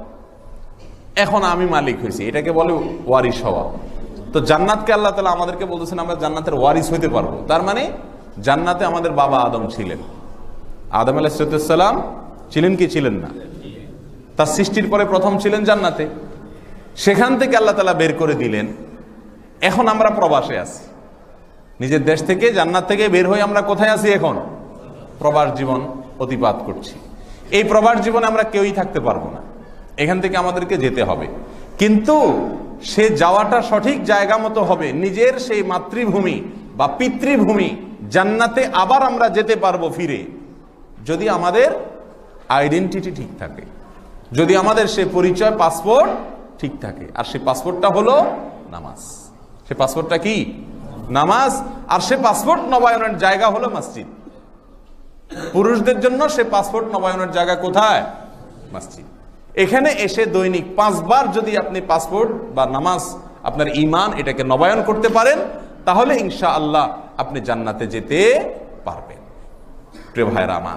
এখন আমি মালিক হয়েছি, এটাকে বলে ওয়ারিস হওয়া। তো জান্নাতকে আল্লাহ তাআলা আমাদেরকে বলতেছেন আমরা জান্নাতের ওয়ারিস হইতে পারবো। তার মানে জান্নাতে আমাদের বাবা আদম ছিলেন, আদম আলাইহিস সালাম ছিলেন কি ছিলেন না? তার সৃষ্টির পরে প্রথম ছিলেন জান্নাতে, সেখান থেকে আল্লাহ তাআলা বের করে দিলেন। এখন আমরা প্রবাসে আছি, নিজের দেশ থেকে, জান্নাত থেকে বের হয়ে আমরা কোথায় আছি? এখন প্রবাস জীবন অতিবাদ করছি। এই প্রবাস জীবনে আমরা কেউই থাকতে পারবো না, এখান থেকে আমাদেরকে যেতে হবে। কিন্তু সে যাওয়াটা সঠিক জায়গা মতো হবে, নিজের সেই মাতৃভূমি বা পিতৃভূমি জান্নাতে আবার আমরা যেতে পারবো ফিরে, যদি আমাদের আইডেন্টিটি ঠিক থাকে, যদি আমাদের সে পরিচয় পাসপোর্ট ঠিক থাকে। আর সে পাসপোর্টটা হলো নামাজ। সে পাসপোর্টটা কি? নামাজ। আর সে পাসপোর্ট নবায়নের জায়গা হলো মসজিদ। পুরুষদের জন্য সে পাসপোর্ট নবায়নের জায়গা কোথায়? মসজিদ। এখানে এসে দৈনিক 5 বার যদি আপনি পাসপোর্ট বা নামাজ, আপনার ঈমান, এটাকে নবায়ন করতে পারেন, তাহলে ইনশাআল্লাহ আপনি জান্নাতে যেতে পারবেন। প্রিয় ভাইরা আমার,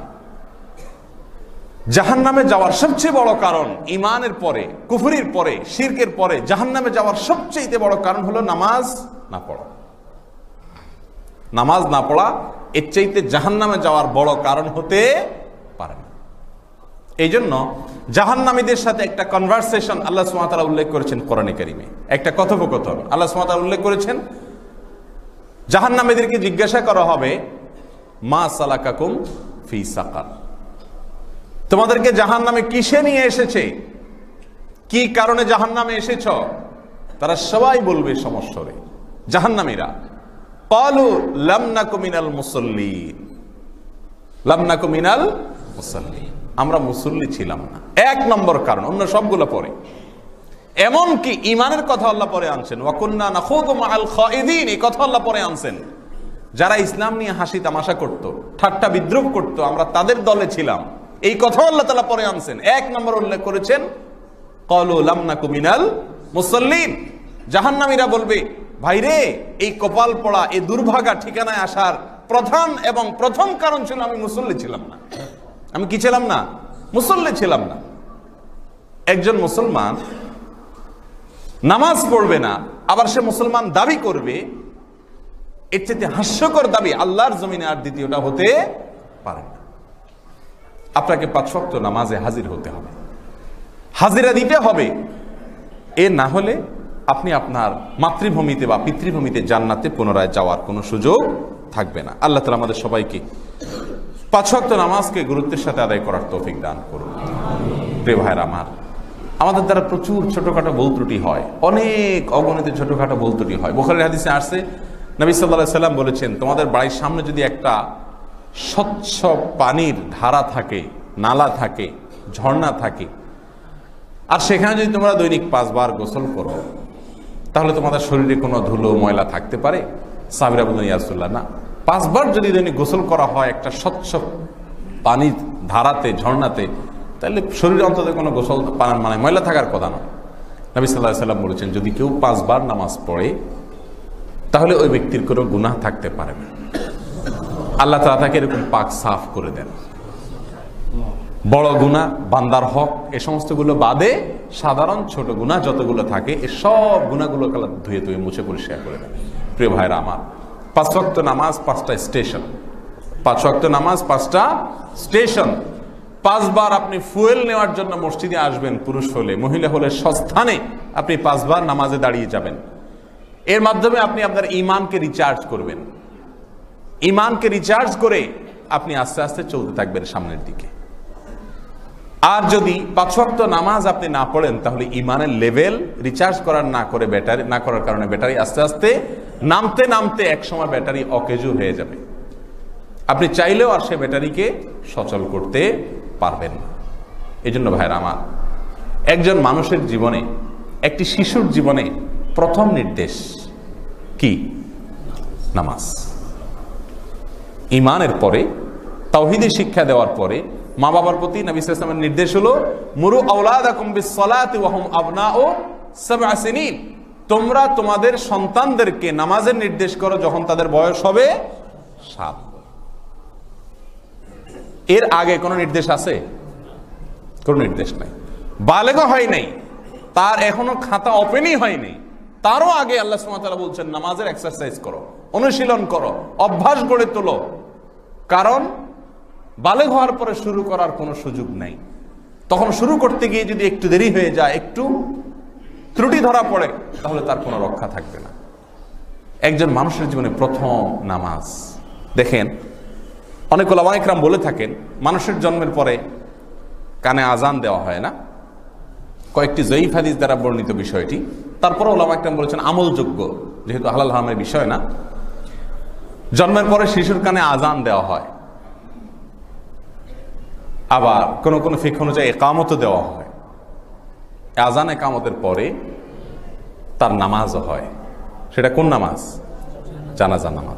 জাহান্নামে যাওয়ার সবচেয়ে বড় কারণ, ঈমানের পরে, কুফরির পরে, শিরকের পরে জাহান্নামে যাওয়ার সবচেয়ে বড় কারণ হলো নামাজ না পড়া। নামাজ না পড়া এর চাইতে জাহান্নামে যাওয়ার বড় কারণ হতে পারে না। এই জন্য জাহান্নামীদের সাথে একটা কনভারসেশন আল্লাহ সুবহানাহু ওয়া তাআলা উল্লেখ করেছেন কোরআনে কারিমে, একটা কথোপকথন আল্লাহ সুবহানাহু ওয়া তাআলা উল্লেখ করেছেন। জাহান্নামীদেরকে জিজ্ঞাসা করা হবে মা সালাকাকুম ফি সাকার, তোমাদেরকে জাহান্নামে কিসে নিয়ে এসেছে, কি কারণে জাহান্নামে এসেছ? তারা সবাই বলবে সমস্বরে, জাহান্নামীরা, ক্বালু লাম নাকু মিনাল মুসাল্লিন, লাম নাকু মিনাল মুসাল্লিন, আমরা মুসল্লি ছিলাম না। 1 নম্বর কারণ, অন্য সবগুলো পরে। এমনকি ঈমানের কথা আল্লাহ পরে আনছেন, ওয়া কুননা নাখুদু মাআল খাইদিন, এই কথা আল্লাহ পরে আনছেন। যারা ইসলাম নিয়ে হাসি তামাশা করত, ঠাট্টা বিদ্রুপ করত, আমরা তাদের দলে ছিলাম, এই কথা আল্লাহ তাআলা পরে আনছেন। 1 নম্বর উল্লেখ করেছেন ক্বালু লাম নাকু মিনাল মুসাল্লিন। জাহান্নামীরা বলবে, ভাইরে, এই কপাল পড়া, এই দুর্ভাগা ঠিকানায় আসার প্রধান এবং প্রথম কারণ ছিল আমি মুসল্লি ছিলাম না। আমি কি ছিলাম না? মুসল্লি ছিলাম না। একজন মুসলমান নামাজ পড়বে না, আবার সে মুসলমান দাবি করবে, এর চেয়ে হাস্যকর দাবি আল্লাহর জমিনে আর দ্বিতীয়টা হতে পারেন না। আপনাকে 5 ওয়াক্ত নামাজে হাজির হতে হবে, হাজিরা দিতে হবে। এ না হলে আপনি আপনার মাতৃভূমিতে বা পিতৃভূমিতে জান্নাতে পুনরায় যাওয়ার কোনো সুযোগ থাকবে না। আল্লাহ তাআলা আমাদের সবাইকে 5 ওয়াক্ত নামাজকে গুরুত্বের সাথে আদায় করার তৌফিক দান করুন। প্রিয় ভাইরা আমার, আমাদের দ্বারা প্রচুর ছোটখাটো ভুল ত্রুটি হয়, অনেক অগণিত ছোটখাটো ভুল ত্রুটি হয়। বুখারীর হাদিসে আসছে, নবী সাল্লাল্লাহু আলাইহি সাল্লাম বলেছেন, তোমাদের বাড়ির সামনে যদি একটা স্বচ্ছ পানির ধারা থাকে, নালা থাকে, ঝর্ণা থাকে, আর সেখানে যদি তোমরা দৈনিক 5 বার গোসল করো, তাহলে তোমাদের শরীরে কোনো ধুলো ময়লা থাকতে পারে? সাহাবীরা বললেন, ইয়া রাসূলুল্লাহ, না। 5 বার যদি দৈনিক গোসল করা হয় একটা স্বচ্ছ পানির ধারাতে, ঝর্ণাতে, তাহলে শরীরে অন্তত কোনো গোসল মানে ময়লা থাকার কথা না। নবী সাল্লাল্লাহু আলাইহি সাল্লাম বলেছেন, যদি কেউ 5 বার নামাজ পড়ে তাহলে ওই ব্যক্তির কোনো গুনাহ থাকতে পারে না। আল্লাহ তাআলা তাকে এরকম পাক সাফ করে দেন। বড় গুনাহ, বান্দার হক, এ সমস্তগুলো বাদে সাধারণ ছোট গুনাহ যতগুলো থাকে, এই সব গুনাহগুলোকে আল্লাহ ধুয়ে ধুয়ে মুছে পরিষ্কার করে দেন। প্রিয় ভাইরা আমার, 5 ওয়াক্ত নামাজ 5টা স্টেশন। 5 ওয়াক্ত নামাজ 5টা স্টেশন। 5 বার আপনি ফুয়েল নেওয়ার জন্য মসজিদে আসবেন, পুরুষ হলে, মহিলা হলে স্বস্থানে আপনি 5 বার নামাজে দাঁড়িয়ে যাবেন। এর মাধ্যমে আপনি আপনার ঈমানকে রিচার্জ করবেন। ঈমানকে রিচার্জ করে আপনি আস্তে আস্তে চলতে থাকবেন সামনের দিকে। আর যদি 5 ওয়াক্ত নামাজ আপনি না পড়েন, তাহলে ঈমানের লেভেল রিচার্জ করার না করার কারণে ব্যাটারি আস্তে আস্তে নামতে নামতে একসময় ব্যাটারি অকেজো হয়ে যাবে। আপনি চাইলেও আর সে ব্যাটারিকে সচল করতে পারবেন না। এই জন্য ভাইরা আমার, একজন মানুষের জীবনে, একটি শিশুর জীবনে প্রথম নির্দেশ কি? নামাজ। ঈমানের পরে, তাওহীদের শিক্ষা দেওয়ার পরে মা বাবার প্রতি নবী সাল্লাল্লাহু আলাইহি ওয়াসাল্লামের নির্দেশ হলো, মুরু আওলাদাকুম বিস-সালাতি ওয়া হুম আবনাউ 7 সিনিন। তোমরা তোমাদের সন্তানদেরকে নামাজের নির্দেশ করো যখন তাদের বয়স হবে 7। এর আগে কোনো নির্দেশ আছে? কোনো নির্দেশ নাই। বালেগও হয় নাই, তার এখনো খাতা ওপেনই হয়নি, তারও আগে আল্লাহ সুবহানাহু ওয়া তাআলা বলছেন নামাজের এক্সারসাইজ করো, অনুশীলন করো, অভ্যাস গড়ে তোলো। কারণ বালেগ হওয়ার পরে শুরু করার কোনো সুযোগ নাই। তখন শুরু করতে গিয়ে যদি একটু দেরি হয়ে যায়, একটু ত্রুটি ধরা পড়ে, তাহলে তার কোনো রক্ষা থাকবে না। একজন মানুষের জীবনে প্রথম নামাজ। দেখেন, অনেক ওলামা ইকরাম বলে থাকেন, মানুষের জন্মের পরে কানে আজান দেওয়া হয় না। কয়েকটি জয়ীফ হাদিস দ্বারা বর্ণিত বিষয়টি। তারপরে ওলামা ইকরাম বলেছেন আমলযোগ্য, যেহেতু হালাল হারামের বিষয় না। জন্মের পরে শিশুর কানে আজান দেওয়া হয়, আবার কোন কোন ফিকহ অনুযায়ী ইকামতও দেওয়া হয়। আজান ইকামতের পরে তার নামাজও হয়। সেটা কোন নামাজ? জানাজা নামাজ।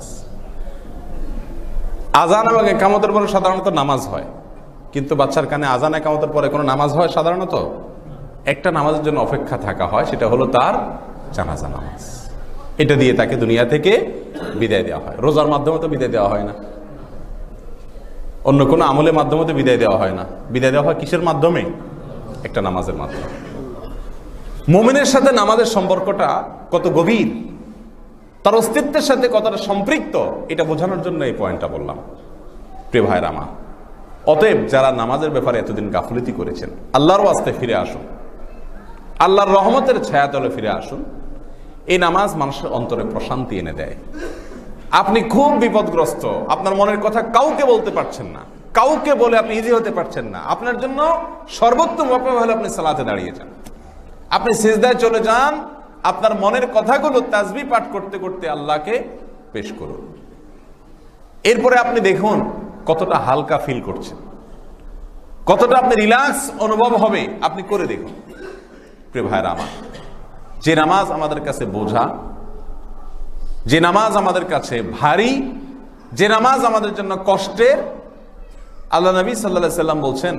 আজান এবং ইকামতের পরে সাধারণত নামাজ হয়, কিন্তু বাচ্চার কানে আজান ইকামতের পরে কোনো নামাজ হয় সাধারণত? একটা নামাজের জন্য অপেক্ষা থাকা হয়, সেটা হলো তার জানাজা নামাজ। এটা দিয়ে তাকে দুনিয়া থেকে বিদায় দেওয়া হয়। রোজার মাধ্যমে তো বিদায় দেওয়া হয় না, অন্য কোনো আমলের মাধ্যমে তো বিদায় দেওয়া হয় না। বিদায় দেওয়া হয় কিসের মাধ্যমে? একটা নামাজের মাধ্যমে। মুমিনের সাথে নামাজের সম্পর্কটা কত গভীর, তার অস্তিত্বের সাথে কতটা সম্পৃক্ত, এটা বোঝানোর জন্য এই পয়েন্টটা বললাম। প্রিয় ভাইরা আমার, অতএব যারা নামাজের ব্যাপারে এতদিন গাফলতি করেছেন, আল্লাহর ওয়াস্তে ফিরে আসুন, আল্লাহর রহমতের ছায়াতলে ফিরে আসুন। এই নামাজ মানুষের অন্তরে প্রশান্তি এনে দেয়। আপনি খুব বিপদগ্রস্ত, আপনার মনের কথা কাউকে বলতে পারছেন না, কাউকে বলে আপনি ইজি হতে পারছেন না, আপনার জন্য সর্বোত্তম উপায় হলো আপনি সালাতে দাঁড়িয়ে যান, আপনি সিজদায় চলে যান, আপনার মনের কথাগুলো তাসবিহ পাঠ করতে করতে আল্লাহকে পেশ করুন। এরপরে আপনি দেখুন কতটা হালকা ফিল করছেন, কতটা আপনি রিল্যাক্স অনুভব হবে, আপনি করে দেখুন। প্রিয় ভাইরা আমার, যে নামাজ আমাদের কাছে বোঝা, যে নামাজ আমাদের কাছে ভারী, যে নামাজ আমাদের জন্য কষ্টের, আল্লাহ নবী সাল্লাল্লাহু আলাইহি সাল্লাম বলছেন,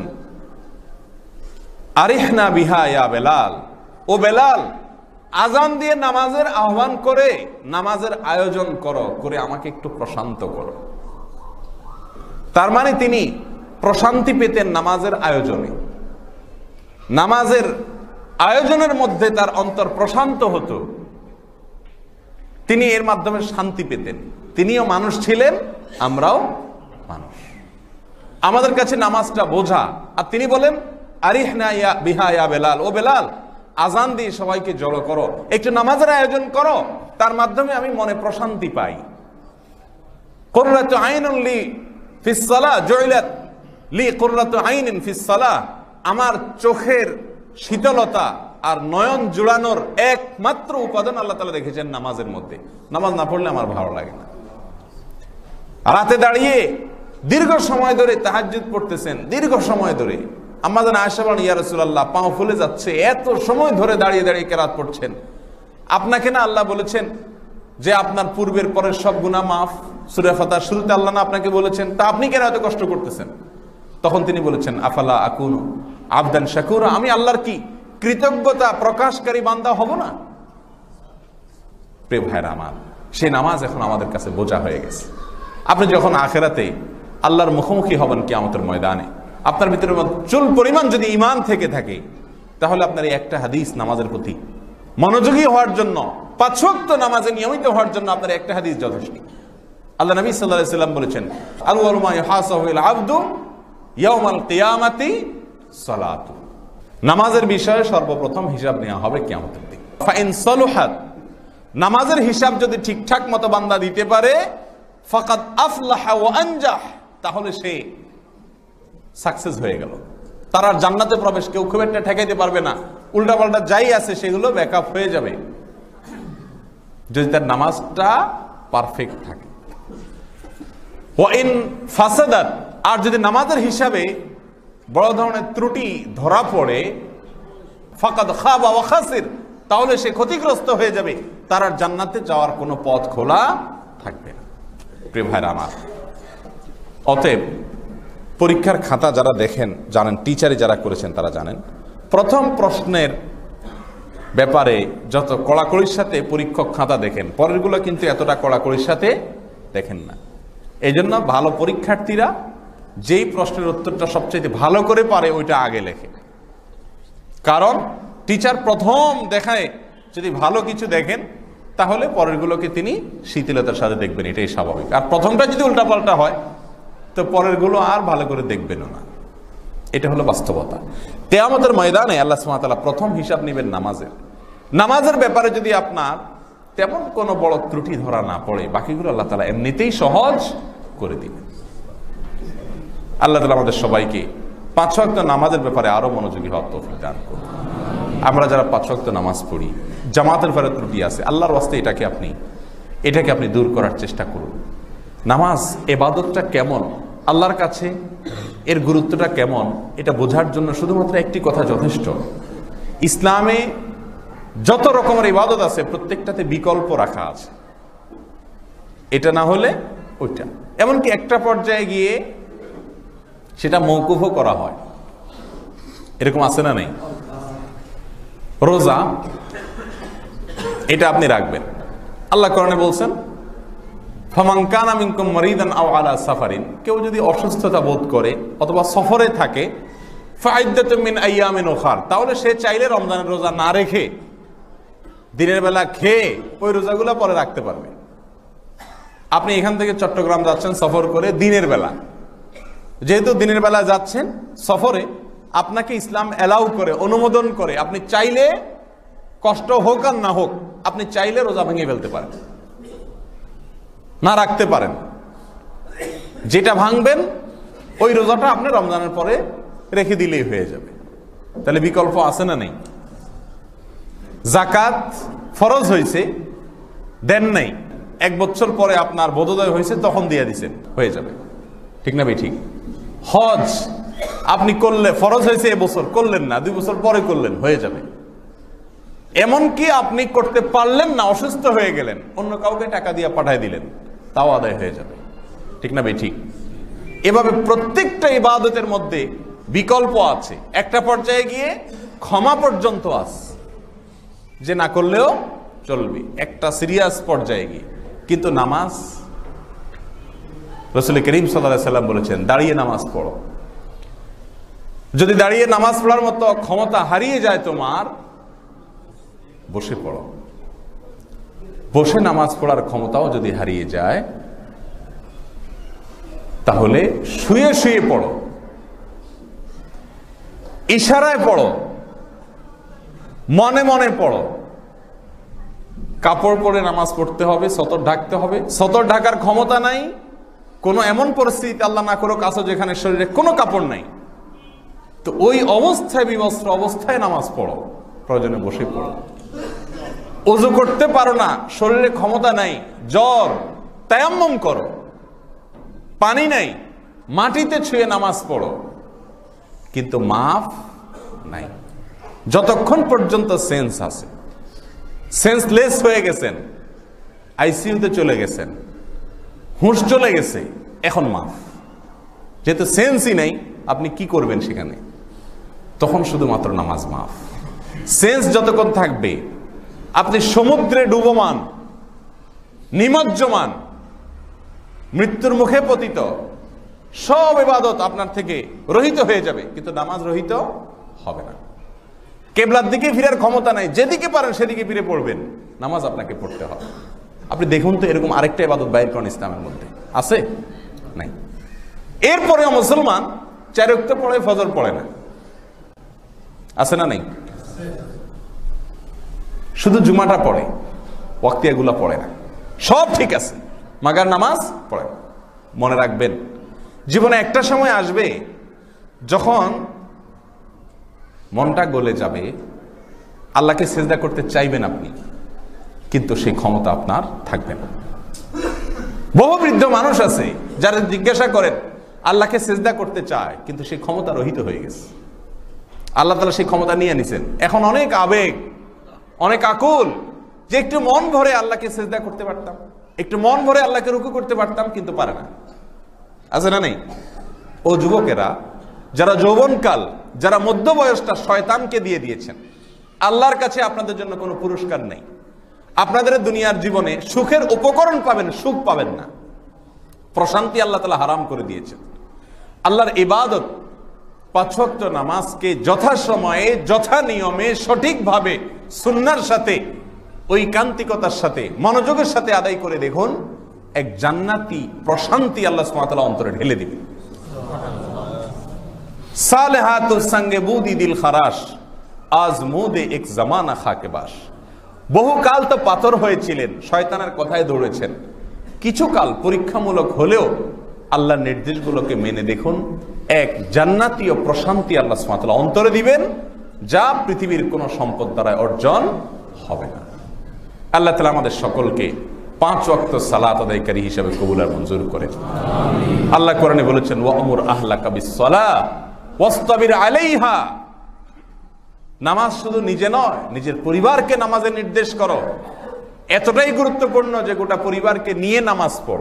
আরিহনা বিহা ইয়া বেলাল, ও বেলাল, আজান দিয়ে নামাজের আহ্বান করে নামাজের আয়োজন করো, করে আমাকে একটু প্রশান্ত করো। তার মানে তিনি প্রশান্তি পেতেন নামাজের আয়োজনে, নামাজের আয়োজনের মধ্যে তার অন্তর প্রশান্ত হতো, তিনি এর মাধ্যমে শান্তি পেতেন। তিনিও মানুষ ছিলেন, আমরাও মানুষ। আমাদের কাছে নামাজটা বোঝা। আর তিনি বলেন আরিহনা ইয়া বিহা ইয়া বেলাল, ও বেলাল আজান দিয়ে সবাইকে জড়ো করো, একটু নামাজের আয়োজন করো, তার মাধ্যমে আমি মনে প্রশান্তি পাই। কুররাতু আইনুন লি ফিস সালাহ জুইলাত লি কুররাতু আইনিন ফিস সালাহ, আমার চোখের শীতলতা আর নয়ন জুড়ানোর একমাত্র উপাদান আল্লাহ তাআলা রেখেছেন নামাজের মধ্যে। নামাজ না পড়লে আমার ভালো লাগে না। রাতে দাঁড়িয়ে দীর্ঘ সময় ধরে তাহাজ্জুদ পড়তেছেন, দীর্ঘ সময় ধরে। আমাদের আয়েশা বলেন, ইয়া রাসূলুল্লাহ পাও ফুলে যাচ্ছে, এত সময় ধরে দাঁড়িয়ে দাঁড়িয়ে কেরাত পড়ছেন। আপনাকে না আল্লাহ বলেছেন যে আপনার পূর্বের পরের সব গুনাহ মাফ, সূরা ফাতিহার শুরুতে আল্লাহ না আপনাকে বলেছেন, তা আপনি কেন এত কষ্ট করতেছেন? তখন তিনি বলেছেন আফালা আকুনু আবদান শাকুরা, আমি আল্লাহর কি কৃতজ্ঞতা প্রকাশকারী বান্দা হব না? প্রিয় ভাইরা আমার, সেই নামাজ এখন আমাদের কাছে বোঝা হয়ে গেছে। আপনি যখন আখিরাতে আল্লাহর মুখোমুখি হবেন কিয়ামতের ময়দানে, আপনার ভিতরে চুল পরিমাণ যদি ঈমান থেকে থাকে, তাহলে আপনার এই একটা হাদিস নামাজের প্রতি মনোযোগী হওয়ার জন্য, 5 ওয়াক্ত নামাজে নিয়মিত হওয়ার জন্য আপনার একটা হাদিস যথেষ্ট। আল্লাহ নবী সাল্লাল্লাহু আলাইহি ওয়াসাল্লাম বলেছেন, আউয়ালু মা ইউহাসাবুল আবদু ইয়াউমাল কিয়ামাতি সালাতু, নামাজের বিষয়ে সর্বপ্রথম হিসাব নেওয়া হবে কিয়ামতের দিন। ফাইন সালুহাত, নামাজের হিসাব যদি ঠিকঠাক মতো বান্দা দিতে পারে, ফাকাদ আফলাহা ওয়া আনজাহ, তাহলে সে সাকসেস হয়ে গেল। তার আর জান্নাতে প্রবেশ কেউ খুব একটা ঠেকাইতে পারবে না। উল্টাপাল্টা যাই আছে সেগুলো ব্যাকআপ হয়ে যাবে যদি তার নামাজটা পারফেক্ট থাকে। ওয়া ইন ফাসাদাত, আর যদি নামাজের হিসাবে বড় ধরনের ত্রুটি ধরা পড়ে, ফাকাদ খাবা ওয়া খাসির, তাহলে সে ক্ষতিগ্রস্ত হয়ে যাবে, তার আর জান্নাতে যাওয়ার কোনো পথ খোলা থাকবে না। প্রিয় ভাইরা আমার, অতএব পরীক্ষার খাতা যারা দেখেন জানেন, টিচারে যারা করেছেন তারা জানেন, প্রথম প্রশ্নের ব্যাপারে যত কড়াকড়ির সাথে পরীক্ষক খাতা দেখেন, পরেরগুলো কিন্তু এতটা কড়াকড়ির সাথে দেখেন না। এই জন্য ভালো পরীক্ষার্থীরা যেই প্রশ্নের উত্তরটা সবচেয়ে ভালো করে পারে ওইটা আগে লেখে। কারণ টিচার প্রথম দেখায় যদি ভালো কিছু দেখেন, তাহলে পরেরগুলোকে তিনি শিথিলতার সাথে দেখবেন, এটাই স্বাভাবিক। আর প্রথমটা যদি উল্টাপাল্টা হয়, তো পরেরগুলো আর ভালো করে দেখবেন না। এটা হলো বাস্তবতা। কিয়ামতের ময়দানে আল্লাহ সুবহানাহু ওয়া তাআলা প্রথম হিসাব নেবেন নামাজের। নামাজের ব্যাপারে যদি আপনার তেমন কোনো বড় ত্রুটি ধরা না পড়ে, বাকিগুলো আল্লাহ তাআলা এমনিতেই সহজ করে দিবেন। আল্লাহ তাআলা আমাদের সবাইকে 5 ওয়াক্ত নামাজের ব্যাপারে আরো মনোযোগী হওয়ার তৌফিক দান করুন। আমরা যারা 5 ওয়াক্ত নামাজ পড়ি, জামাতের ব্যাপারে ত্রুটি আছে, আল্লাহর ওয়াস্তে এটাকে আপনি দূর করার চেষ্টা করুন। নামাজ ইবাদতটা কেমন, আল্লাহর কাছে এর গুরুত্বটা কেমন, এটা বোঝার জন্য শুধুমাত্র একটি কথা যথেষ্ট। ইসলামে যত রকমের ইবাদত আছে প্রত্যেকটাতে বিকল্প রাখা আছে, এটা না হলে ওইটা। এমনকি একটা পর্যায়ে গিয়ে সেটা মওকুফও করা হয়, এরকম আছে না নেই? রোজা, এটা আপনি রাখবেন। আল্লাহ কোরআনে বলছেন, ফামান কানা মিনকুম মারিদান আও আলা সাফারিন, কেউ যদি অসুস্থতা বোধ করে অথবা সফরে থাকে, ফাইদ্দাতুম মিন আইয়ামিন উখার, তাহলে সে চাইলে রমজানের রোজা না রেখে দিনের বেলা খেয়ে ওই রোজাগুলো পরে রাখতে পারবে। আপনি এখান থেকে চট্টগ্রাম যাচ্ছেন সফর করে দিনের বেলা, যেহেতু দিনের বেলা যাচ্ছেন সফরে, আপনাকে ইসলাম অ্যালাউ করে, অনুমোদন করে, আপনি চাইলে কষ্ট হোক আর না হোক, আপনি চাইলে রোজা ভেঙে ফেলতে পারেন, না রাখতে পারেন। যেটা ভাঙবেন ওই রোজাটা আপনি রমজানের পরে রেখে দিলেই হয়ে যাবে। তাহলে বিকল্প আছে না নেই? যাকাত ফরজ হয়েছে, দেন নাই, 1 বছর পরে আপনার বোধোদয় হয়েছে, তখন দিয়ে দিছেন, হয়ে যাবে। ঠিক না ভাই? ঠিক। হজ আপনি করলে, ফরজ হয়েছে এবছর, করলেন না, 2 বছর পরে করলেন, হয়ে যাবে। এমনকি আপনি করতে পারলেন না, অসুস্থ হয়ে গেলেন, অন্য কাউকে টাকা দিয়ে পাঠিয়ে দিলেন, তাও আদায় হয়ে যাবে। ঠিক না ভাই? ঠিক। এভাবে প্রত্যেকটা ইবাদতের মধ্যে বিকল্প আছে। একটা পর্যায়ে গিয়ে ক্ষমা পর্যন্ত আছে, যে না করলেও চলবে, একটা সিরিয়াস পর্যায়ে গিয়ে। কিন্তু নামাজ, রাসূল করিম সাল্লাল্লাহু আলাইহি ওয়াসাল্লাম বলেছেন, দাঁড়িয়ে নামাজ পড়ো। যদি দাঁড়িয়ে নামাজ পড়ার মতো ক্ষমতা হারিয়ে যায় তোমার, বসে পড়ো। বসে নামাজ পড়ার ক্ষমতাও যদি হারিয়ে যায়, তাহলে শুয়ে শুয়ে পড়ো, ইশারায় পড়ো, মনে মনে পড়ো। কাপড় পরে নামাজ পড়তে হবে, সতর ঢাকতে হবে। সতর ঢাকার ক্ষমতা নাই, কোনো এমন পরিস্থিতি আল্লাহ না করুক আসো যেখানে শরীরে কোনো কাপড় নাই, তো ওই অবস্থায়, বিবস্ত্র অবস্থায় নামাজ পড়ো, প্রয়োজনে বসে পড়ো। ওযু করতে পারো না, শরীরে ক্ষমতা নাই, জ্বর, তায়াম্মুম করো। পানি নাই, মাটিতে ছুঁয়ে নামাজ পড়ো, কিন্তু মাফ নাই। যতক্ষণ পর্যন্ত সেন্স আছে, সেন্সলেস হয়ে গেছেন, আইসিইউতে চলে গেছেন, হুঁশ চলে গেছে, এখন মাফ। যেহেতু সেন্সই নাই, আপনি কি করবেন সেখানে? তখন শুধুমাত্র নামাজ মাফ। সেন্স যতক্ষণ থাকবে, আপনি সমুদ্রে ডুবমান, নিমজ্জমান, মৃত্যুর মুখে পতিত, সব ইবাদত আপনার থেকে রহিত হয়ে যাবে, কিন্তু নামাজ রহিত হবে না। কেবলার দিকে ফিরার ক্ষমতা নাই, যেদিকে পারেন সেদিকে ফিরে পড়বেন, নামাজ আপনাকে পড়তে হবে। আপনি দেখুন তো এরকম আরেকটা ইবাদত বাইর করেন ইসলামের মধ্যে আছে? নাই। এরপরেও মুসলমান 4 ওয়াক্ত পড়ে, ফজর পড়ে না, আছে না? নাই। শুধু জুমাটা পড়ে, ওয়াক্তিয়াগুলা পড়ে না। সব ঠিক আছে, মাগার নামাজ পড়ে না। মনে রাখবেন, জীবনে একটা সময় আসবে যখন মনটা গলে যাবে, আল্লাহকে সিজদা করতে চাইবেন আপনি, কিন্তু সেই ক্ষমতা আপনার থাকবে না। বহু বৃদ্ধ মানুষ আছে যারা জিজ্ঞাসা করেন আল্লাহকে সিজদা করতে চায়, কিন্তু সেই ক্ষমতা রহিত হয়ে গেছে। আল্লাহ তাআলা সেই ক্ষমতা নিয়ে নিছেন। এখন অনেক আবেগ, অনেক আকুল, যে একটু মন ভরে আল্লাহকে সিজদা করতে পারতাম, একটু মন ভরে আল্লাহকে রুকু করতে পারতাম, কিন্তু পারে না। আছে না? নেই। ও যুবকেরা, যারা যৌবনকাল, যারা মধ্য বয়সটা শয়তানকে দিয়ে দিয়েছেন, আল্লাহর কাছে আপনাদের জন্য কোনো পুরস্কার নেই। আপনাদের দুনিয়ার জীবনে সুখের উপকরণ পাবেন, সুখ পাবেন না। প্রশান্তি আল্লাহ তাআলা হারাম করে দিয়েছেন। আল্লাহর ইবাদত, 5 ওয়াক্ত নামাজকে যথাসময়ে, যথা নিয়মে, সঠিকভাবে, সুন্নাহর সাথে, ঐকান্তিকতার সাথে, মনোযোগের সাথে আদায় করে দেখুন, এক জান্নাতি প্রশান্তি আল্লাহ সুবহানাহু ওয়া তাআলা অন্তরে ঢেলে দিবেন। সালেহাতুল সঙ্গে বুদি দিল খারাস, আজ মুদে এক জামানা খাকে বাস। বহুকাল তো পাথর হয়েছিলেন, শয়তানের কথায় দৌড়েছেন, কিছুকাল পরীক্ষামূলক হলেও আল্লাহর নির্দেশগুলোকে মেনে দেখুন, এক জান্নাতীয় প্রশান্তি আল্লাহ সুবহানাহু ওয়া তাআলা অন্তরে দিবেন, যা পৃথিবীর কোনো সম্পদ দ্বারা অর্জন হবে না। আল্লাহ তাআলা আমাদের সকলকে 5 ওয়াক্ত সালাত আদায়কারী হিসেবে কবুল আর মঞ্জুর করেন। আল্লাহ কোরআনে বলেছেন, ওয়ামুর আহলাকা বিসসালাহ ওয়াসতাবির আলাইহা। নামাজ শুধু নিজে নয়, নিজের পরিবারকে নামাজের নির্দেশ করো। এতটাই গুরুত্বপূর্ণ যে গোটা পরিবারকে নিয়ে নামাজ পড়ো।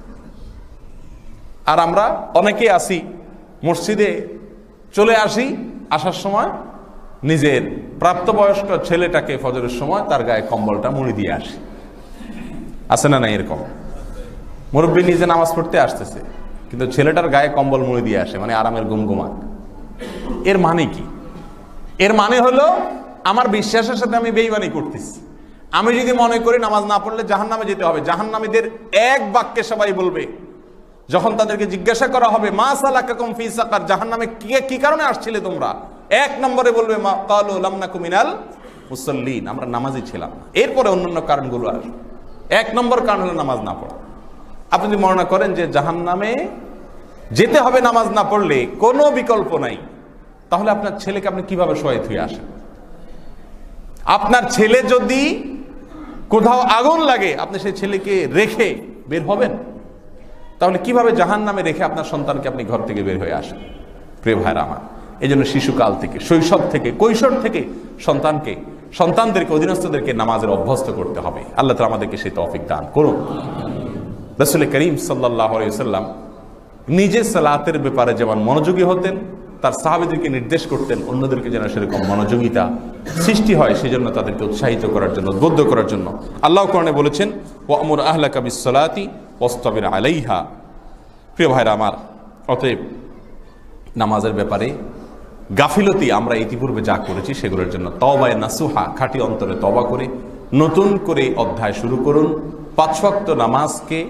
আর আমরা অনেকে আসি, মসজিদে চলে আসি, আসার সময় নিজের প্রাপ্তবয়স্ক ছেলেটাকে ফজরের সময় তার গায়ে কম্বলটা মুড়ি দিয়ে আসি। আছে না? নাই। এরকম মুরব্বী নিজে নামাজ পড়তে আসতেছে, কিন্তু ছেলেটার গায়ে কম্বল মুড়ি দিয়ে আসে, মানে আরামের গুমগুমাক। এর মানে কি? এর মানে হলো আমার বিশ্বাসের সাথে আমি বেঈমানি করতেছি। আমি যদি মনে করি নামাজ না পড়লে জাহান্নামে যেতে হবে, জাহান্নামীদের এক বাক্যে সবাই বলবে, যখন তাদেরকে জিজ্ঞাসা করা হবে মা সালাকাকুম ফি সাকার, জাহান্নামে কি কারণে আসছিলে তোমরা, 1 নম্বরে বলবে মা ক্বালু লাম নাকু মিনাল মুসাল্লিন, আমরা নামাজি ছিলাম না। এরপরে অন্যান্য কারণগুলো আসবে। 1 নম্বর কারণ হলো নামাজ না পড়া। আপনি যদি মনে করেন যে জাহান্নামে যেতে হবে নামাজ না পড়লে, কোনো বিকল্প নাই, তাহলে আপনার ছেলেকে আপনি কিভাবে শোয়াই থুয়ে আসেন? আপনার ছেলে যদি কোথাও আগুন লাগে, আপনি সেই ছেলেকে রেখে বের হবেন? তাহলে কিভাবে জাহান্নামে রেখে আপনার সন্তানকে আপনি ঘর থেকে বের হয়ে আসেন? প্রিয় ভাইরা আমার, এই জন্য শিশুকাল থেকে, শৈশব থেকে, কৈশোর থেকে সন্তানদেরকে, অধীনস্থদেরকে নামাজের অভ্যস্ত করতে হবে। আল্লাহ তাআলা আমাদেরকে সেই তৌফিক দান করুন। রাসূল করিম সাল্লাল্লাহু আলাইহি ওয়াসাল্লাম নিজে সালাতের ব্যাপারে যেমন মনোযোগী হতেন, তার সাহাবীদেরকে নির্দেশ করতেন অন্যদেরকে যেন সেরকম মনোযোগিতা সৃষ্টি হয়, সেজন্য তাদেরকে উৎসাহিত করার জন্য, উদ্বুদ্ধ করার জন্য আল্লাহ কোরআনে বলেছেন, ওয়ামুর আহলাকা বিসসালাতি ওয়াসতাবির আলাইহা। প্রিয় ভাইরা আমার, অতএব নামাজের ব্যাপারে গাফিলতি আমরা ইতিপূর্বে যা করেছি সেগুলোর জন্য তওবায়ে নাসুহা, খাঁটি অন্তরে তওবা করে নতুন করে অধ্যায় শুরু করুন। 5 ওয়াক্ত নামাজকে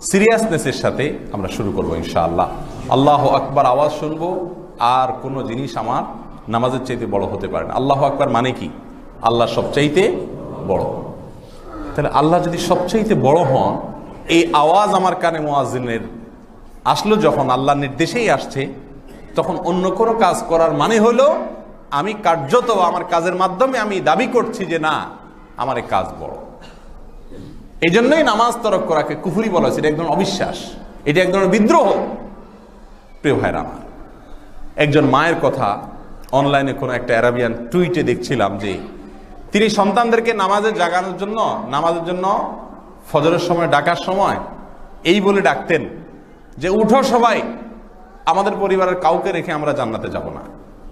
সিরিয়াসনেসের সাথে আমরা শুরু করবো ইনশাআল্লাহ। আল্লাহু আকবার আওয়াজ শুনবো, আর কোনো জিনিস আমার নামাজের চাইতে বড় হতে পারে না। আল্লাহু আকবার মানে কি? আল্লাহ সবচাইতে বড়। তাহলে আল্লাহ যদি সবচাইতে বড় হন, এই আওয়াজ আমার কানে মুয়াজ্জিনের আসলো যখন আল্লাহর নির্দেশেই আসছে, তখন অন্য কোনো কাজ করার মানে হলো আমি কার্যত আমার কাজের মাধ্যমে আমি দাবি করছি যে না, আমার এই কাজ বড়। এই জন্যই নামাজ তরক করাকে কুফরি বলা হয়েছে। এটা একদম অবিশ্বাস, এটা এক ধরনের বিদ্রোহ। প্রিয় ভাইরা আমার, একজন মায়ের কথা অনলাইনে কোনো একটা অ্যারাবিয়ান টুইটে দেখছিলাম যে তিনি সন্তানদেরকে নামাজে জাগানোর জন্য, নামাজের জন্য ফজরের সময় ডাকার সময় এই বলে ডাকতেন যে উঠো সবাই, আমাদের পরিবারের কাউকে রেখে আমরা জান্নাতে যাব না।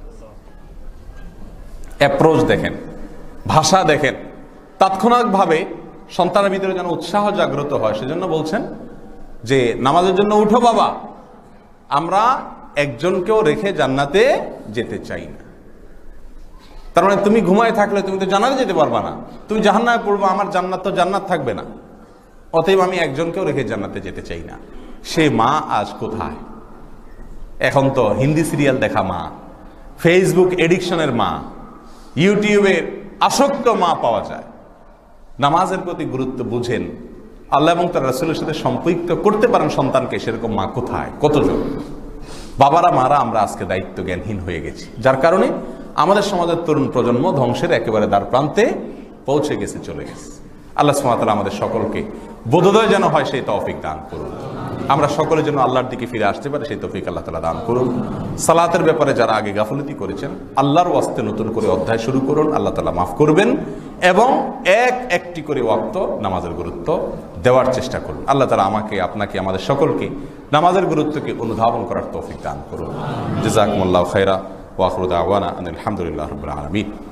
অ্যাপ্রোচ দেখেন, ভাষা দেখেন, তাৎক্ষণিকভাবে সন্তানের ভিতরে যেন উৎসাহ জাগ্রত হয়। সেজন্য বলছেন যে নামাজের জন্য উঠো বাবা, আমরা একজনকেও রেখে জান্নাতে যেতে চাই না। তার মানে তুমি ঘুমায় থাকলে তুমি তো জান্নাতে যেতে পারবা না, তুমি জাহান্নামে পড়বা, আমার জান্নাত তো জান্নাত থাকবে না। অতএব আমি একজনকেও রেখে জান্নাতে যেতে চাই না। সে মা আজ কোথায়? এখন তো হিন্দি সিরিয়াল দেখা মা, ফেসবুক এডিকশনের মা, ইউটিউবের আসক্ত মা পাওয়া যায়। নামাজের প্রতি গুরুত্ব বুঝেন, আল্লাহ এবং তার রাসূলের সাথে সম্পৃক্ত করতে পারেন সন্তানকে, সেরকম মা কোথায়, কতজন? বাবারা মারা আমরা আজকে দায়িত্ব জ্ঞানহীন হয়ে গেছি, যার কারণে আমাদের সমাজের তরুণ প্রজন্ম ধ্বংসের একেবারে দ্বার প্রান্তে পৌঁছে গেছে, চলে গেছে। আল্লাহ সুবহানাহু ওয়া তাআলা আমাদের সকলকে বোধোদয় যেন হয় সেই তৌফিক দান করুন। আমরা সকলের জন্য আল্লাহর দিকে ফিরে আসতে পারে সেই তৌফিক আল্লাহ তাআলা দান করুন। সালাতের ব্যাপারে যারা আগে গাফলতি করেছেন, আল্লাহর ওয়াস্তে নতুন করে অধ্যায় শুরু করুন, আল্লাহ তাআলা মাফ করবেন। এবং একটি করে ওয়াক্ত নামাজের গুরুত্ব দেওয়ার চেষ্টা করুন। আল্লাহ তাআলা আমাকে, আপনাকে, আমাদের সকলকে নামাজের গুরুত্বকে অনুধাবন করার তৌফিক দান করুন। জাযাকুমুল্লাহু খায়রা ওয়া আখিরু দাওয়ানা আলহামদুলিল্লাহি রাব্বিল আলামিন।